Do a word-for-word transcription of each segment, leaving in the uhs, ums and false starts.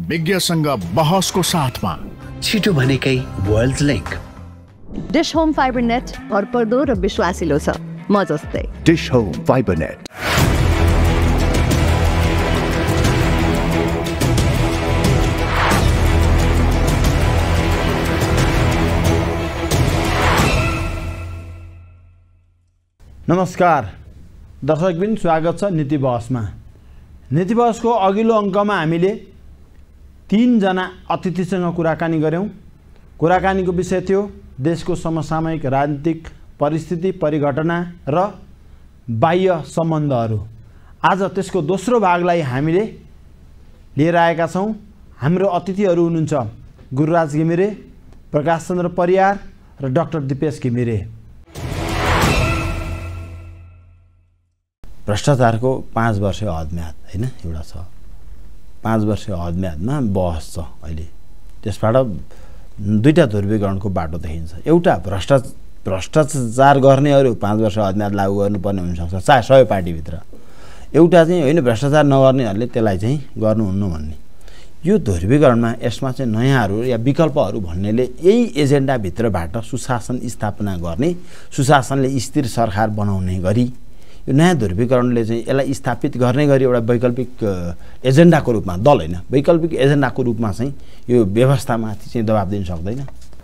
विज्ञसँग बहसको साथमा छिटो भनेकै World Link. Dish Home Fiber Net भरपर्दो र विश्वासिलो छ, म जस्तै। Dish Home Fiber Net. नमस्कार दर्शकबिन, स्वागत छ नीति बहसमा। नीति बहसको अघिल्लो अङ्कमा हामीले तीनजना अतिथिसँग कुराकानी गऱ्यौँ। कुराकानीको विषय थियो देशको समसामयिक राजनीतिक परिस्थिति, परिघटना र बाह्य सम्बन्धहरू। आज त्यसको दोस्रो भागलाई हामीले लिएर आएका छौँ। हाम्रो अतिथिहरू हुनुहुन्छ गुरुराज घिमिरे, प्रकाश चन्द्र परियार र डाक्टर दिपेश घिमिरे। भ्रष्टाचारको पाँच वर्ष हदम्याद होइन एउटा छ, पाँच वर्ष हदम्यादमा बहस छ अहिले। त्यसबाट दुईवटा ध्रुवीकरणको बाटो देखिन्छ। एउटा भ्रष्टा भ्रष्टाचार गर्नेहरू पाँच वर्ष हदम्याद लागू गर्नुपर्ने हुनसक्छ, चाहे सबै पार्टीभित्र। एउटा चाहिँ होइन, भ्रष्टाचार नगर्नेहरूले त्यसलाई चाहिँ गर्नुहुन्न भन्ने। यो ध्रुवीकरणमा यसमा चाहिँ नयाँहरू या विकल्पहरू भन्नेले यही एजेन्डाभित्रबाट सुशासन स्थापना गर्ने, सुशासनले स्थिर सरकार बनाउने गरी यो नयाँ ध्रुवीकरणले चाहिँ यसलाई स्थापित गर्ने गरी एउटा वैकल्पिक एजेन्डाको रूपमा, दल होइन वैकल्पिक एजेन्डाको रूपमा चाहिँ यो व्यवस्थामाथि चाहिँ दबाब दिन सक्दैन।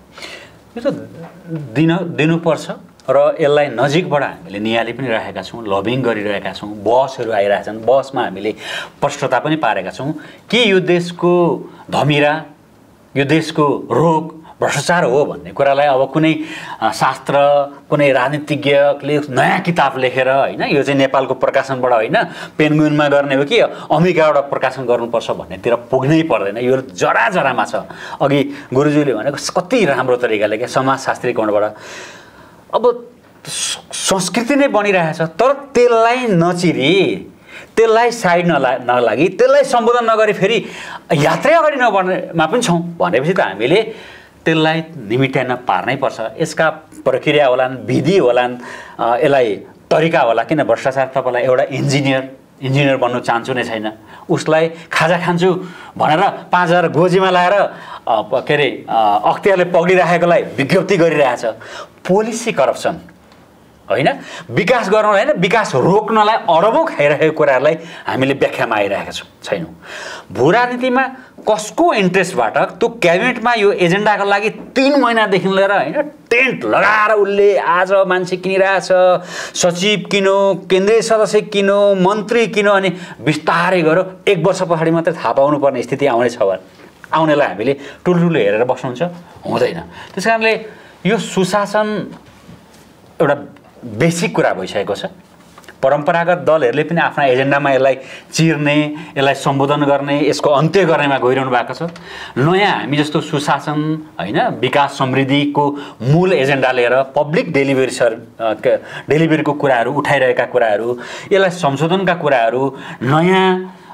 यो त दिन दिनुपर्छ र यसलाई नजिकबाट हामीले नियाली पनि राखेका छौँ, लबिङ गरिरहेका छौँ, बहसहरू आइरहेछन्। बहसमा हामीले स्पष्टता पनि पारेका छौँ कि यो देशको धमिरा, यो देशको रोग भ्रष्टाचार हो भन्ने कुरालाई अब कुनै शास्त्र, कुनै राजनीतिज्ञले नयाँ किताब लेखेर होइन, यो चाहिँ नेपालको प्रकाशनबाट होइन पेन्गुइनमा गर्ने हो कि अमेरिकाबाट प्रकाशन गर्नुपर्छ भन्नेतिर पुग्नै पर्दैन। यो जरा जरामा छ। अघि गुरुज्यूले भनेको कति राम्रो तरिकाले क्या समाजशास्त्री कोणबाट अब संस्कृति नै बनिरहेछ, तर त्यसलाई नचिरी, त्यसलाई साइड नला नलागी त्यसलाई सम्बोधन नगरी फेरि यात्रै अगाडि नबढ्नेमा पनि छौँ भनेपछि त हामीले त्यसलाई निमिट्याउन पार्नै पर्छ। यसका प्रक्रिया होलान्, विधि होलान्, यसलाई तरिका होला। किन भ्रष्टाचार तपाईँलाई एउटा इन्जिनियर इन्जिनियर बन्नु चाहन्छु नै छैन, उसलाई खाजा खान्छु भनेर पाँच हजार गोजीमा लाएर के अरे अख्तियारले पक्रिराखेकोलाई विज्ञप्ति गरिरहेछ। पोलिसी करप्सन होइन, विकास गर्नु होइन, विकास रोक्नलाई अरबौँ खाइरहेको कुराहरूलाई हामीले व्याख्यामा आइरहेका छौँ छैनौँ। भू राजनीतिमा कसको इन्ट्रेस्टबाट त्यो क्याबिनेटमा यो एजेन्डाको लागि तीन महिनादेखि लिएर होइन टेन्ट लगाएर उसले आज मान्छे किनिरहेछ, सचिव किनो, केन्द्रीय सदस्य किनो, मन्त्री किनो, अनि बिस्तारै गऱ्यो एक वर्ष पछाडि मात्रै थाहा पाउनुपर्ने स्थिति आउनेछ भने आउनेलाई हामीले ठुल्ठुलो हेरेर बस्नुहुन्छ हुँदैन। त्यस कारणले यो सुशासन एउटा बेसिक कुरा भइसकेको छ। परम्परागत दलहरूले पनि आफ्ना एजेन्डामा यसलाई चिर्ने, यसलाई सम्बोधन गर्ने, यसको अन्त्य गर्नेमा गइरहनु भएको छ। नयाँ हामी जस्तो सुशासन होइन, विकास समृद्धिको मूल एजेन्डा लिएर पब्लिक डेलिभरी सर डेलिभरीको कुराहरू उठाइरहेका कुराहरू, यसलाई संशोधनका कुराहरू, नयाँ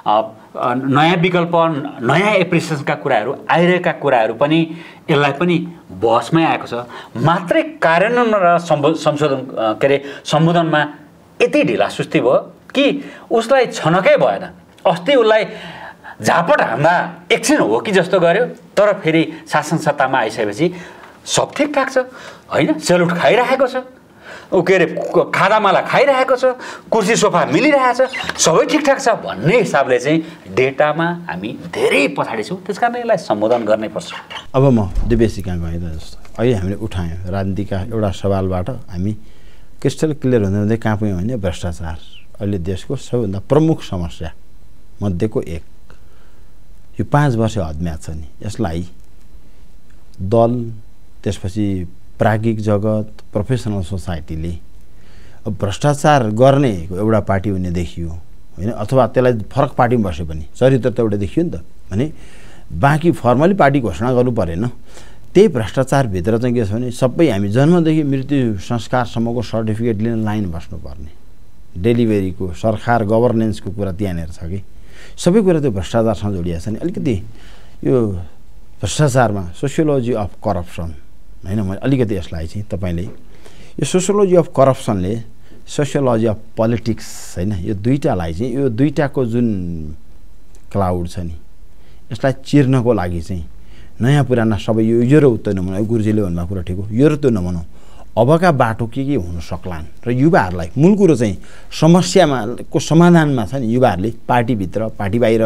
नयाँ विकल्प, नयाँ एप्रिसिएसनका कुराहरू आइरहेका कुराहरू पनि यसलाई पनि बहसमै आएको छ। मात्रै कार्यान्वयन र संशोधन के अरे सम्बोधनमा यति ढिला सुस्ती भयो कि उसलाई छनकै भएन। अस्ति उसलाई झापट हान्दा एकछिन हो कि जस्तो गर्यो, तर फेरि शासन सत्तामा आइसकेपछि सब ठिकठाक छ होइन, सेलुट खाइरहेको छ, ऊ के अरे खादामाला खाइरहेको छ, कुर्सी सोफा मिलिरहेछ, सबै ठिकठाक छ भन्ने हिसाबले चाहिँ डेटामा हामी धेरै पछाडि छौँ। त्यस कारण यसलाई सम्बोधन गर्नै पर्छ। अब म दिपेश कहाँ गएँ त जस्तो अहिले हामीले उठायौँ राजनीतिका एउटा सवालबाट हामी क्रिस्टल क्लियर हुँदै हुँदै कहाँ पुग्यौँ भने भ्रष्टाचार अहिले देशको सबैभन्दा प्रमुख समस्या मध्येको एक। यो पाँच वर्ष हदम्याद छ नि, यसलाई दल, त्यसपछि प्राज्ञिक जगत, प्रोफेसनल सोसाइटीले अब भ्रष्टाचार गर्ने एउटा पार्टी हुने देखियो होइन, अथवा त्यसलाई फरक पार्टीमा बसे पनि चरित्र त एउटा देखियो नि त भने बाँकी फर्मली पार्टी घोषणा गर्नु परेन। त्यही भ्रष्टाचारभित्र चाहिँ के छ भने सबै हामी जन्मदेखि मृत्यु संस्कारसम्मको सर्टिफिकेट लिन लाइन बस्नुपर्ने, डेलिभरीको सरकार गभर्नेन्सको कुरा त्यहाँनिर छ कि सबै कुरा त्यो भ्रष्टाचारसँग जोडिएको छ नि। अलिकति यो भ्रष्टाचारमा सोसियोलोजी अफ करप्सन होइन, मैले अलिकति यसलाई चाहिँ तपाईँले यो सोसियोलोजी अफ करप्सनले सोसियोलोजी अफ पोलिटिक्स होइन, यो दुईटालाई चाहिँ यो दुईटाको जुन क्लाउड छ नि यसलाई चिर्नको लागि चाहिँ नयाँ पुराना सबै यो यो र उत्तर नभनौँ, गुरुजीले भन्नुभएको कुरा ठिक हो, यो र त्यो नभनौँ, अबका बाटो के के हुन सक्लान् र युवाहरूलाई मूल कुरो चाहिँ समस्यामा को समाधानमा छ नि युवाहरूले पार्टीभित्र पार्टी बाहिर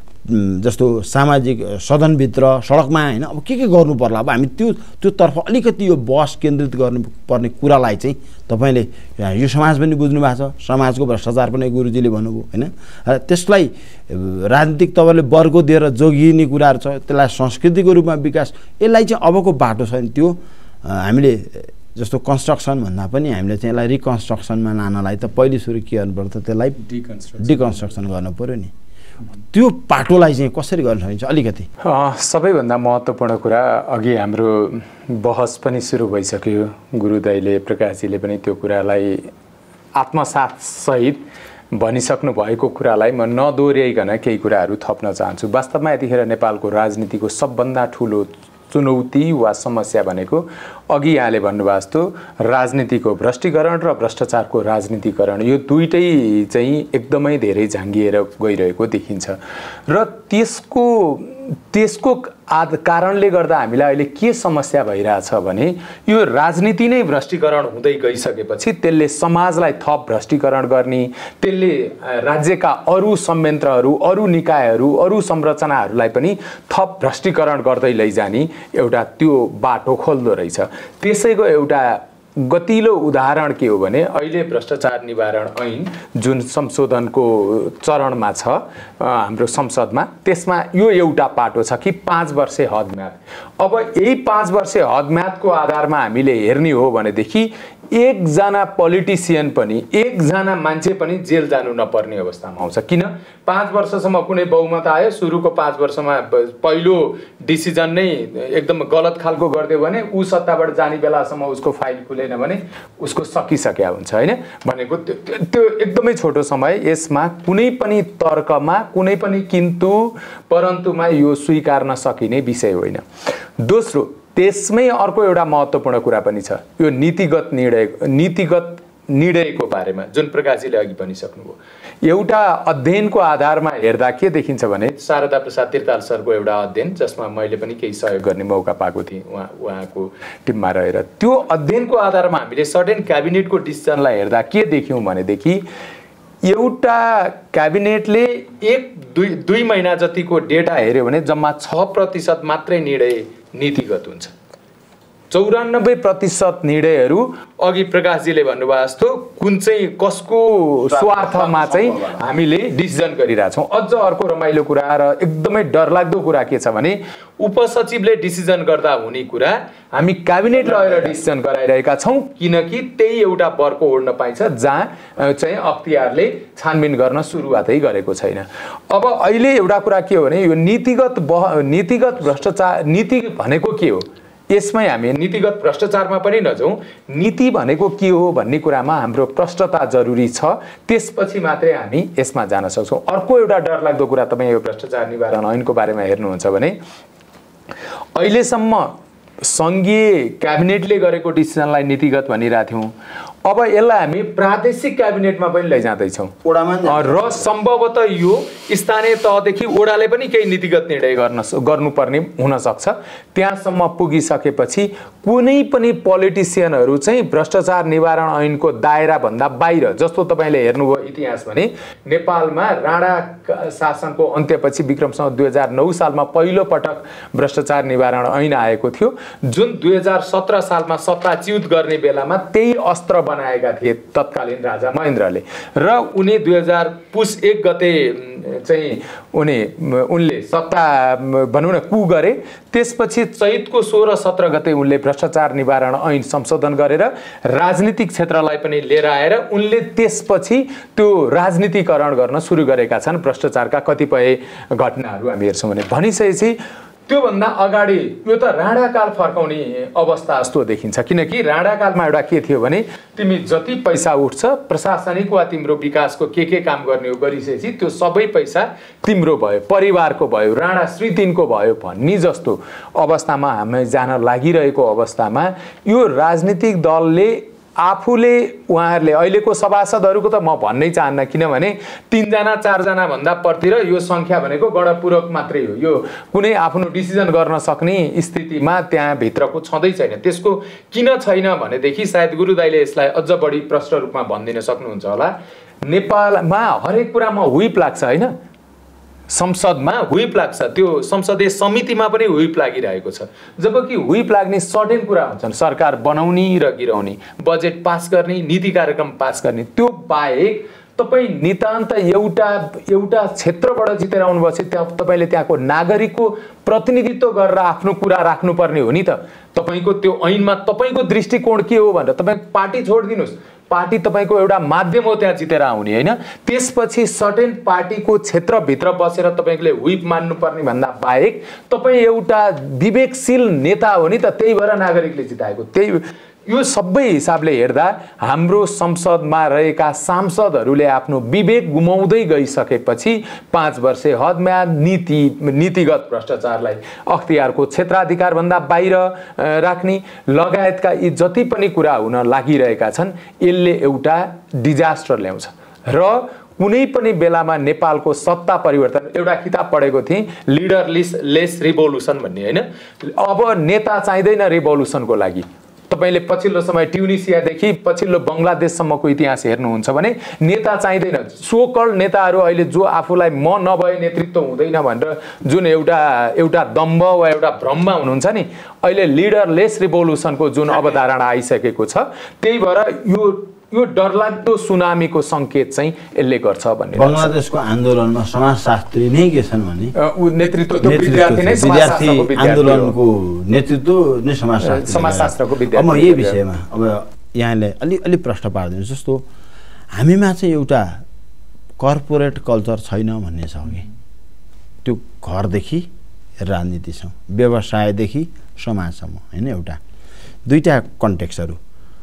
जस्तो सामाजिक सदनभित्र सडकमा होइन अब के के गर्नु पर्ला। अब हामी त्यो त्योतर्फ अलिकति यो बहस केन्द्रित गर्नुपर्ने कुरालाई चाहिँ तपाईँले यो समाज पनि बुझ्नु भएको छ, समाजको भ्रष्टाचार पनि गुरुजीले भन्नुभयो होइन। त्यसलाई राजनीतिक तपाईँले वर्ग दिएर जोगिने कुराहरू छ, त्यसलाई संस्कृतिको रूपमा विकास, यसलाई चाहिँ अबको बाटो छ नि त्यो हामीले जस्तो कन्स्ट्रक्सन भन्दा पनि हामीले चाहिँ यसलाई रिकन्स्ट्रक्सनमा लानलाई त पहिले सुरु के गर्नु पर्छ, त्यसलाई डिकन्स्ट्रक्सन गर्नु पऱ्यो नि। त्यो पाटोलाई चाहिँ कसरी गर्न सकिन्छ अलिकति? सबैभन्दा महत्त्वपूर्ण कुरा अघि हाम्रो बहस पनि सुरु भइसक्यो, गुरुदाइले प्रकाशजीले पनि त्यो कुरालाई आत्मसात सहित भनिसक्नु भएको कुरालाई म नदोहोऱ्याइकन केही कुराहरू थप्न चाहन्छु। वास्तवमा यतिखेर नेपालको राजनीतिको सबभन्दा ठुलो चुनौती वा समस्या भनेको अघि यहाँले भन्नुभएको जस्तो राजनीतिको भ्रष्टीकरण र भ्रष्टाचारको राजनीतिकरण, यो दुईटै चाहिँ एकदमै धेरै झाँगिएर गइरहेको देखिन्छ र त्यसको त्यसको आद कारणले गर्दा हामीलाई अहिले के समस्या भइरहेछ भने यो राजनीति नै भ्रष्टीकरण हुँदै गइसकेपछि त्यसले समाजलाई थप भ्रष्टीकरण गर्ने, त्यसले राज्यका अरू संयन्त्रहरू, अरू निकायहरू, अरू संरचनाहरूलाई पनि थप भ्रष्टीकरण गर्दै लैजाने एउटा त्यो बाटो खोल्दो रहेछ। त्यसैको एउटा गतिलो उदाहरण के हो भने अहिले भ्रष्टाचार निवारण ऐन जुन संशोधनको चरणमा छ हाम्रो संसदमा, त्यसमा यो एउटा पाटो छ कि पाँच वर्षे हदम्याद। अब यही पाँच वर्षे हदम्यादको आधारमा हामीले हेर्ने हो भनेदेखि एकजना पोलिटिसियन पनि, एकजना मान्छे पनि जेल जानु नपर्ने अवस्थामा आउँछ। किन? पाँच वर्षसम्म कुनै बहुमत आयो, सुरुको पाँच वर्षमा पहिलो डिसिजन नै एकदम गलत खालको गरिदियो भने ऊ सत्ताबाट जाने बेलासम्म उसको फाइल खुलेन भने उसको सकिसक्या हुन्छ होइन। भनेको त्यो एकदमै छोटो समय, यसमा कुनै पनि तर्कमा, कुनै पनि किन्तु परन्तुमा यो स्वीकार्न सकिने विषय होइन। दोस्रो, त्यसमै अर्को एउटा महत्त्वपूर्ण कुरा पनि छ, यो नीतिगत निर्णय नीतिगत निर्णयको बारेमा जुन प्रकाशजीले अघि भनिसक्नुभयो। एउटा अध्ययनको आधारमा हेर्दा के देखिन्छ भने शारदा प्रसाद तिर्ताल सरको एउटा अध्ययन, जसमा मैले पनि केही सहयोग गर्ने मौका पाएको थिएँ उहाँ उहाँको टिममा रहेर, त्यो अध्ययनको आधारमा हामीले सर्टेन क्याबिनेटको डिसिजनलाई हेर्दा के देख्यौँ भनेदेखि एउटा क्याबिनेटले एक दुई दुई महिना जतिको डेटा हेऱ्यो भने जम्मा छ प्रतिशत मात्रै निर्णय नीतिगत हुन्छ। चौरानब्बे प्रतिशत निर्णयहरू अघि प्रकाशजीले भन्नुभयो जस्तो कुन चाहिँ कसको स्वार्थमा चाहिँ हामीले डिसिजन गरिरहेछौँ। अझ अर्को रमाइलो कुरा र एकदमै डरलाग्दो कुरा के छ भने उपसचिवले डिसिजन गर्दा हुने कुरा हामी क्याबिनेट लगेर डिसिजन गराइरहेका छौँ, किनकि त्यही एउटा बर्को ओड्न पाइन्छ जहाँ चाहिँ अख्तियारले छानबिन गर्न सुरुवातै गरेको छैन। अब अहिले एउटा कुरा के हो भने यो नीतिगत बह नीतिगत भ्रष्टाचार, नीति भनेको के हो, यसमै हामी नीतिगत भ्रष्टाचारमा पनि नजाउँ, नीति भनेको के हो भन्ने कुरामा हाम्रो प्रष्टता जरुरी छ, त्यसपछि मात्रै हामी यसमा जान सक्छौँ। अर्को एउटा डरलाग्दो कुरा तपाईँ यो भ्रष्टाचार निवारण ऐनको बारेमा हेर्नुहुन्छ भने अहिलेसम्म सङ्घीय क्याबिनेटले गरेको डिसिजनलाई नीतिगत भनिरहेको थियौँ, अब यसलाई हामी प्रादेशिक क्याबिनेटमा पनि लैजाँदैछौँ र सम्भवतः यो स्थानीय तहदेखि ओडाले पनि केही नीतिगत निर्णय गर्न गर्नुपर्ने हुनसक्छ। त्यहाँसम्म पुगिसकेपछि कुनै पनि पोलिटिसियनहरू चाहिँ भ्रष्टाचार निवारण ऐनको दायराभन्दा बाहिर, जस्तो तपाईँले हेर्नुभयो इतिहास भने नेपालमा राणा शासनको अन्त्यपछि विक्रमसँग दुई हजार नौ सालमा पहिलो पटक भ्रष्टाचार निवारण ऐन आएको थियो, जुन दुई हजार सत्र सालमा सत्ताच्युत गर्ने बेलामा त्यही अस्त्र बनाएका थिए तत्कालीन राजा महेन्द्रले र उनी दुई हजार पुस एक गते चाहिँ उनी उनले सत्ता भनौँ न कु गरे। त्यसपछि चैतको सोह्र सत्र गते उनले भ्रष्टाचार निवारण ऐन संशोधन गरेर राजनीतिक क्षेत्रलाई पनि लिएर आएर उनले त्यसपछि त्यो राजनीतिकरण गर्न सुरु गरेका छन्। भ्रष्टाचारका कतिपय घटनाहरू हामी हेर्छौँ भने भनिसकेपछि त्योभन्दा अगाडि यो त राणाकाल फर्काउने अवस्था जस्तो देखिन्छ, किनकि राणाकालमा एउटा के थियो भने तिमी जति पैसा उठ्छ प्रशासनिक वा तिम्रो विकासको के के काम गर्ने हो गरिसकेपछि त्यो सबै पैसा तिम्रो भयो, परिवारको भयो, राणा श्री तिनको भयो भन्ने जस्तो अवस्थामा हामी जान लागिरहेको अवस्थामा यो राजनीतिक दलले आफूले उहाँहरूले अहिलेको सभासदहरूको त म भन्नै चाहन्न, किनभने तीनजना चारजना भन्दा पर्तिर यो सङ्ख्या भनेको गणपूरक मात्रै हो। यो कुनै आफ्नो डिसिजन गर्न सक्ने स्थितिमा त्यहाँ भित्रको छँदै छैन। त्यसको किन छैन भनेदेखि सायद गुरुदाइले यसलाई अझ बढी प्रष्ट रूपमा भनिदिन सक्नुहुन्छ होला। नेपालमा हरेक कुरामा हुइप लाग्छ होइन, संसदमा हुइप लाग्छ, त्यो संसदीय समितिमा पनि हुइप लागिरहेको छ। जबकि हुइप लाग्ने सर्टेन कुरा हुन्छन्, सरकार बनाउने र गिराउने, बजेट पास गर्ने, नीति कार्यक्रम पास गर्ने। त्यो बाहेक तपाईँ नितान्त एउटा एउटा क्षेत्रबाट जितेर आउनुभएपछि त्यहाँ तपाईँले त्यहाँको नागरिकको प्रतिनिधित्व गरेर आफ्नो कुरा राख्नुपर्ने हो नि त। तपाईँको त्यो ऐनमा तपाईँको दृष्टिकोण के हो भनेर तपाईँ पार्टी छोडिदिनुहोस्, पार्टी तपाईँको एउटा माध्यम हो त्यहाँ जितेर आउने होइन। त्यसपछि सर्टेन पार्टीको क्षेत्रभित्र बसेर तपाईँले हुइप मान्नुपर्ने भन्दा बाहेक तपाईँ एउटा विवेकशील नेता हो नि त, त्यही भएर नागरिकले जिताएको। त्यही यो सबै हिसाबले हेर्दा हाम्रो संसदमा रहेका सांसदहरूले आफ्नो विवेक गुमाउँदै गइसकेपछि पाँच वर्षे हदम्याद नीति नीतिगत भ्रष्टाचारलाई अख्तियारको क्षेत्राधिकारभन्दा बाहिर राख्ने लगायतका यी जति पनि कुरा हुन लागिरहेका छन्, यसले एउटा डिजास्टर ल्याउँछ। र कुनै पनि बेलामा नेपालको सत्ता परिवर्तन, एउटा किताब पढेको थिएँ लिडरलेस लेस रिभोल्युसन भन्ने होइन। अब नेता चाहिँदैन रिभोल्युसनको लागि। तपाईँले पछिल्लो समय ट्युनिसियादेखि पछिल्लो बङ्गलादेशसम्मको इतिहास हेर्नुहुन्छ भने नेता चाहिँदैन। सोकल नेताहरू अहिले जो आफूलाई म नभए नेतृत्व हुँदैन भनेर जुन एउटा एउटा दम्भ वा एउटा भ्रममा हुनुहुन्छ नि, अहिले लिडरलेस रिभोल्युसनको जुन अवधारणा आइसकेको छ, त्यही भएर यो यो डरलाग्दो सुनामीको सङ्केत चाहिँ यसले गर्छ भन्ने। बङ्गलादेशको आन्दोलनमा समाजशास्त्री नै के छन् भने नेतृत्व विद्यार्थी नै विद्यार्थी आन्दोलनको नेतृत्व नै समाजशास्त्र समाजशास्त्रको विद्यार्थी। अब यही विषयमा अब यहाँले अलि अलि प्रश्न पारिदिनु, जस्तो हामीमा चाहिँ एउटा कर्पोरेट कल्चर छैन भन्ने छ कि त्यो घरदेखि राजनीतिसम्म, व्यवसायदेखि समाजसम्म होइन। एउटा दुईवटा कन्टेक्स्टहरू,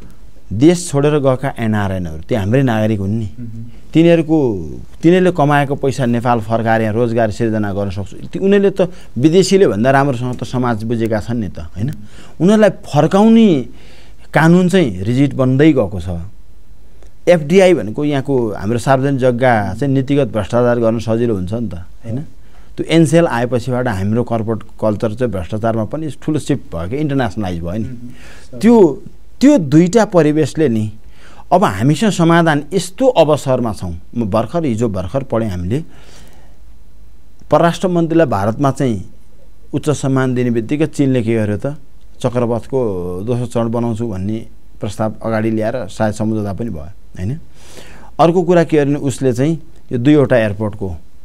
देश छोडेर गएका एनआरएनहरू त्यो हाम्रै नागरिक हुन् नि, तिनीहरूको तिनीहरूले कमाएको पैसा नेपाल फर्काएर यहाँ रोजगार सिर्जना गर्न सक्छ। उनीहरूले त विदेशीले भन्दा राम्रोसँग त समाज बुझेका छन् नि त होइन। उनीहरूलाई फर्काउने कानुन चाहिँ रिजिड बन्दै गएको छ। एफडिआई भनेको यहाँको हाम्रो सार्वजनिक जग्गा चाहिँ नीतिगत भ्रष्टाचार गर्न सजिलो हुन्छ नि त होइन। त्यो एनसेल आएपछिबाट हाम्रो कर्पोरेट कल्चर चाहिँ भ्रष्टाचारमा पनि ठुलो सिफ्ट भयो कि इन्टरनेसनलाइज भयो नि। त्यो त्यो दुईवटा परिवेशले नि अब हामीसँग समाधान यस्तो अवसरमा छौँ। म भर्खर हिजो भर्खर पढेँ हामीले परराष्ट्र मन्त्रीलाई भारतमा चाहिँ उच्च सम्मान दिने बित्तिकै चीनले के गर्यो त, चक्रपथको दोस्रो चरण बनाउँछु भन्ने प्रस्ताव अगाडि ल्याएर सायद सम्झौता पनि भयो होइन। अर्को कुरा के गर्ने, उसले चाहिँ यो दुईवटा एयरपोर्टको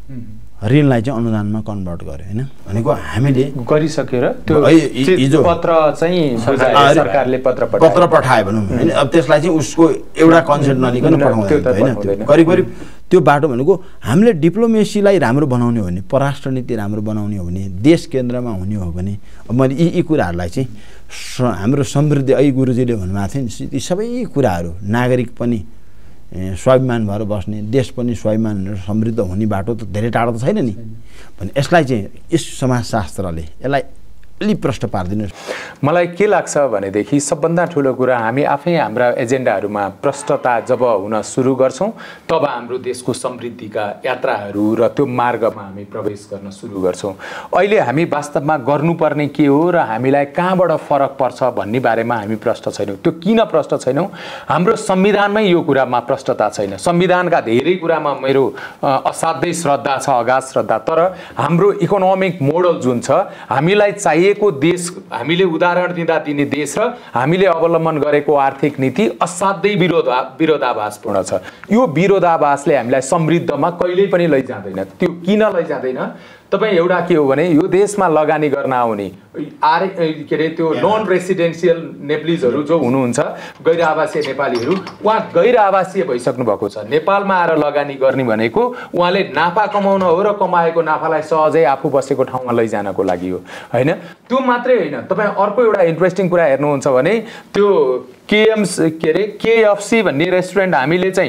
ऋणलाई चाहिँ अनुदानमा कन्भर्ट गर्यो होइन। भनेको हामीले गरिसकेर त्यो हिजो पत्र चाहिँ सरकारले पत्र पठायो पत्र पठायो भनौँ होइन। अब त्यसलाई चाहिँ उसको एउटा कन्सेन्ट नलिकन पठाउँदैन होइन। करिब करिब त्यो बाटो भनेको हामीले डिप्लोमेसीलाई राम्रो बनाउने हो भने, परराष्ट्र नीति राम्रो बनाउने हो भने, देश केन्द्रमा हुने हो भने, अब मैले यी यी कुराहरूलाई चाहिँ हाम्रो समृद्धि ऐ गुरुजीले भन्नुभएको थियो नि, ती सबै कुराहरू नागरिक पनि स्वाभिमान भएर बस्ने, देश पनि स्वाभिमान समृद्ध हुने बाटो त धेरै टाढो त छैन नि भने यसलाई चाहिँ यस समाजशास्त्रले यसलाई अलि प्रश्न पारिदिनुहोस्। मलाई के लाग्छ भनेदेखि सबभन्दा ठुलो कुरा हामी आफै हाम्रा एजेन्डाहरूमा प्रष्टता जब हुन सुरु गर्छौँ तब हाम्रो देशको समृद्धिका यात्राहरू र त्यो मार्गमा हामी प्रवेश गर्न सुरु गर्छौँ। अहिले हामी वास्तवमा गर्नुपर्ने के हो र हामीलाई कहाँबाट फरक पर्छ भन्ने बारेमा हामी प्रष्ट छैनौँ। त्यो किन प्रष्ट छैनौँ? हाम्रो संविधानमै यो कुरामा प्रष्टता छैन। संविधानका धेरै कुरामा मेरो असाध्यै श्रद्धा छ, अगाध श्रद्धा, तर हाम्रो इकोनोमिक मोडल जुन छ, हामीलाई चाहिएको देश, हामीले उदाहरण दिँदा दिने देश र हामीले अवलम्बन गरेको आर्थिक नीति असाध्यै विरोधा विरोधाभासपूर्ण छ। यो विरोधाभासले हामीलाई समृद्धमा कहिल्यै पनि लैजाँदैन। त्यो किन लैजाँदैन? तपाईँ एउटा के हो भने यो देशमा लगानी गर्न आउने आर के अरे त्यो नन रेसिडेन्सियल नेप्लिजहरू जो हुनुहुन्छ, गैर आवासीय नेपालीहरू, उहाँ गैर आवासीय भइसक्नु भएको छ। नेपालमा आएर लगानी गर्ने भनेको उहाँले नाफा कमाउन हो र कमाएको नाफालाई सहजै आफू बसेको ठाउँमा लैजानको लागि हो होइन। त्यो मात्रै होइन, तपाईँ अर्को एउटा इन्ट्रेस्टिङ कुरा हेर्नुहुन्छ भने त्यो केएम्स के अरे केएफसी भन्ने रेस्टुरेन्ट हामीले चाहिँ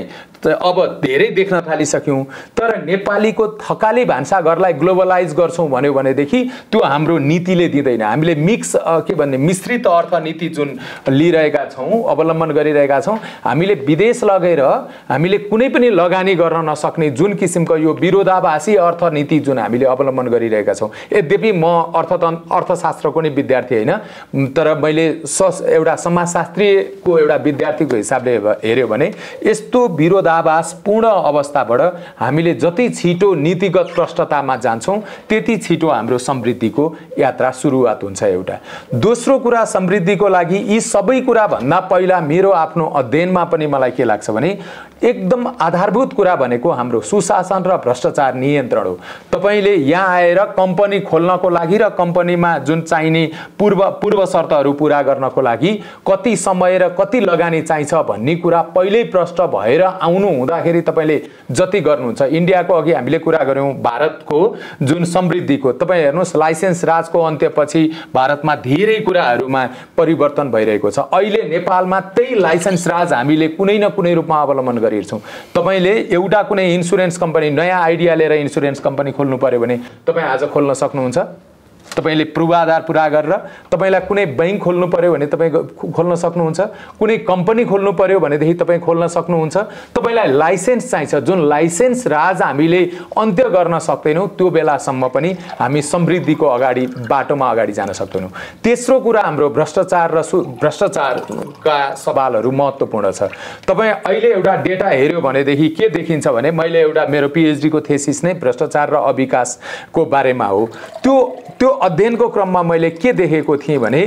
अब धेरै देख्न थालिसक्यौँ। तर नेपालीको थकाली भान्साघरलाई ग्लोबलाइज गर्छौँ भन्यो भनेदेखि त्यो हाम्रो नीतिले दिँदैन। हामीले मिक्स के भन्ने मिश्रित अर्थनीति जुन लिइरहेका छौँ, अवलम्बन गरिरहेका छौँ, हामीले विदेश लगेर हामीले कुनै पनि लगानी गर्न नसक्ने जुन किसिमको यो विरोधाभासी अर्थनीति जुन हामीले अवलम्बन गरिरहेका छौँ। यद्यपि म अर्थतन्त्र अर्थशास्त्रको नै विद्यार्थी होइन, तर मैले स एउटा समाजशास्त्रीको एउटा विद्यार्थीको हिसाबले हेऱ्यो भने यस्तो विरोधाभासपूर्ण अवस्थाबाट हामीले जति छिटो नीतिगत प्रष्टतामा जान्छौँ त्यति छिटो हाम्रो समृद्धिको यात्रा सुरुवात हुन्छ। एउटा दोस्रो कुरा, समृद्धिको लागि यी सबै कुरा भन्दा पहिला मेरो आफ्नो अध्ययनमा पनि मलाई के लाग्छ भने एकदम आधारभूत कुरा भनेको हाम्रो सुशासन र भ्रष्टाचार नियन्त्रण हो। तपाईले यहाँ आएर कम्पनी खोल्नको लागि र कम्पनीमा जुन चाहिने पूर्व पूर्व शर्तहरू पूरा गर्नको लागि कति समय र कति लगानी चाहिन्छ भन्ने कुरा पहिल्यै प्रष्ट भएर आउनु हुँदाखेरि तपाईले जति गर्नुहुन्छ। इन्डियाको अघि हामीले कुरा गर्यौं भारतको जुन समृद्धिको, तपाईँ हेर्नुहोस् लाइसेन्स राजको अन्त्यपछि भारतमा धेरै कुराहरूमा परिवर्तन भइरहेको छ। अहिले नेपालमा त्यही लाइसेन्स राज हामीले कुनै न कुनै रूपमा अवलम्बन गरिरहेछौँ। तपाईले एउटा कुनै इन्स्योरेन्स कम्पनी नयाँ आइडिया लिएर इन्स्योरेन्स कम्पनी खोल्नु पर्यो भने तपाईँ आज खोल्न सक्नुहुन्छ। तपाईले पूर्वाधार पुरा गरेर तपाईलाई कुनै बैंक खोल्नु पर्यो भने तपाईँ खोल्न सक्नुहुन्छ। कुनै कम्पनी खोल्नु पर्यो भनेदेखि तपाईँ खोल्न सक्नुहुन्छ। तपाईलाई लाइसेन्स चाहिन्छ, जुन लाइसेन्स राज हामीले अन्त्य गर्न सक्दैनौँ त्यो बेलासम्म पनि हामी समृद्धिको अगाडि बाटोमा अगाडि जान सक्दैनौँ। तेस्रो कुरा, हाम्रो भ्रष्टाचार र भ्रष्टाचारका सवालहरू महत्त्वपूर्ण छ। तपाईँ अहिले एउटा डेटा हेऱ्यो भनेदेखि के देखिन्छ भने, मैले एउटा मेरो पिएचडीको थेसिस नै भ्रष्टाचार र अविकासको बारेमा हो। त्यो त्यो अध्ययनको क्रममा मैले के देखेको थिएँ भने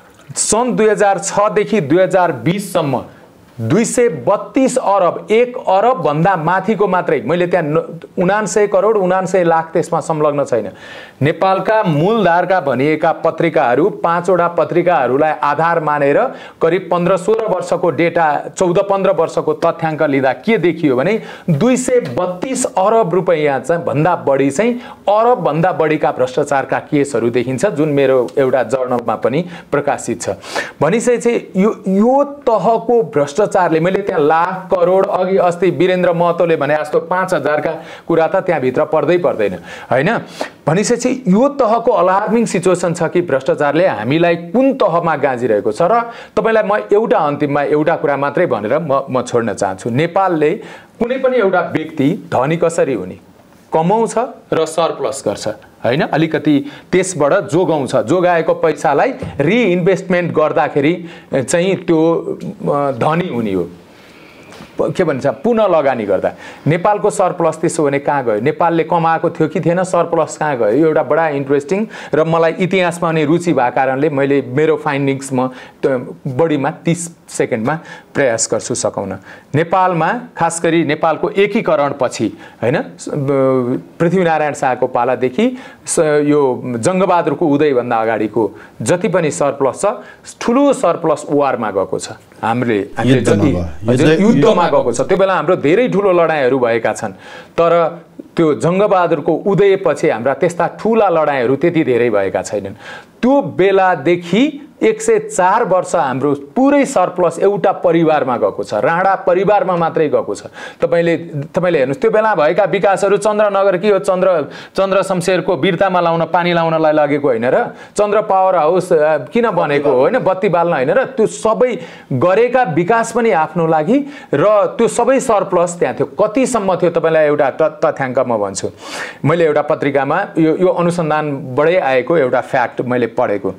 सन् दुई हजार छदेखि दुई हजार बिससम्म दुई सय बत्तीस अरब एक अरब भन्दा माथिको मात्रै, मैले त्यहाँ उनान्सय करोड उनान्सय लाख त्यसमा संलग्न छैन। नेपालका मूलधारका भनिएका पत्रिकाहरू पाँचवटा पत्रिकाहरूलाई आधार मानेर करिब पन्ध्र सोह्र वर्षको डेटा, चौध पन्ध्र वर्षको तथ्याङ्क लिँदा के देखियो भने दुई सय बत्तीस अरब रुपैयाँ चाहिँ भन्दा बढी चाहिँ अरब भन्दा बढीका भ्रष्टाचारका केसहरू देखिन्छ, जुन मेरो एउटा जर्नलमा पनि प्रकाशित छ। भनिसकेपछि यो यो तहको भ्रष्टाचार चारले, मैले त्यहाँ लाख करोड अघि अस्ति वीरेन्द्र महतोले भने जस्तो पाँच हजारका कुरा त त्यहाँभित्र पर्दै पर्दैन होइन। भनिसकेपछि यो तहको अलार्मिङ सिचुएसन छ कि भ्रष्टाचारले हामीलाई कुन तहमा गाँजिरहेको छ। र तपाईँलाई म एउटा अन्तिममा एउटा कुरा मात्रै भनेर म म छोड्न चाहन्छु। नेपालले कुनै पनि एउटा व्यक्ति धनी कसरी हुने, कमाउँछ र सरप्लस गर्छ होइन, अलिकति त्यसबाट जोगाउँछ, जोगाएको पैसालाई रिइन्भेस्टमेन्ट गर्दाखेरि चाहिँ त्यो धनी हुने हो। के भन्छ, पुनः लगानी गर्दा। नेपालको सरप्लस त्यसो भने कहाँ गयो? नेपालले कमाएको थियो कि थिएन, सरप्लस कहाँ गयो? यो एउटा बडा इन्ट्रेस्टिङ र मलाई इतिहासमा पनि रुचि भएको कारणले मैले मेरो फाइन्डिङ्स म बढीमा तीस सेकेन्डमा प्रयास गर्छु सकाउन। नेपालमा खास गरी नेपालको एकीकरण पछि होइन, पृथ्वीनारायण शाहको पालादेखि यो जङ्गबहादुरको उदयभन्दा अगाडिको जति पनि सरप्लस छ, ठुलो सरप्लस वारमा गएको छ। हामीले हामीले जति युद्धमा गएको छ, त्यो बेला हाम्रो धेरै ठुलो लडाइँहरू भएका छन्। तर त्यो जङ्गबहादुरको उदयपछि हाम्रा त्यस्ता ठुला लडाइँहरू त्यति धेरै भएका छैनन्। त्यो बेलादेखि एक सय चार वर्ष हाम्रो पुरै सरप्लस एउटा परिवारमा गएको छ, राणा परिवारमा मात्रै गएको छ। तपाईँले तपाईँले हेर्नुहोस् त्यो बेला भएका विकासहरू, चन्द्रनगर के हो, चन्द्र चन्द्र शमशेरको वीरतामा लाउन पानी लाउनलाई लगेको होइन र, चन्द्र पावर हाउस किन बनेको होइन, बत्ती बाल्न होइन र, त्यो सबै गरेका विकास पनि आफ्नो लागि र त्यो सबै सरप्लस त्यहाँ थियो। कतिसम्म थियो तपाईँलाई एउटा तथ्याङ्क म भन्छु। मैले एउटा पत्रिकामा यो यो अनुसन्धानबाटै आएको एउटा फ्याक्ट मैले पढेको।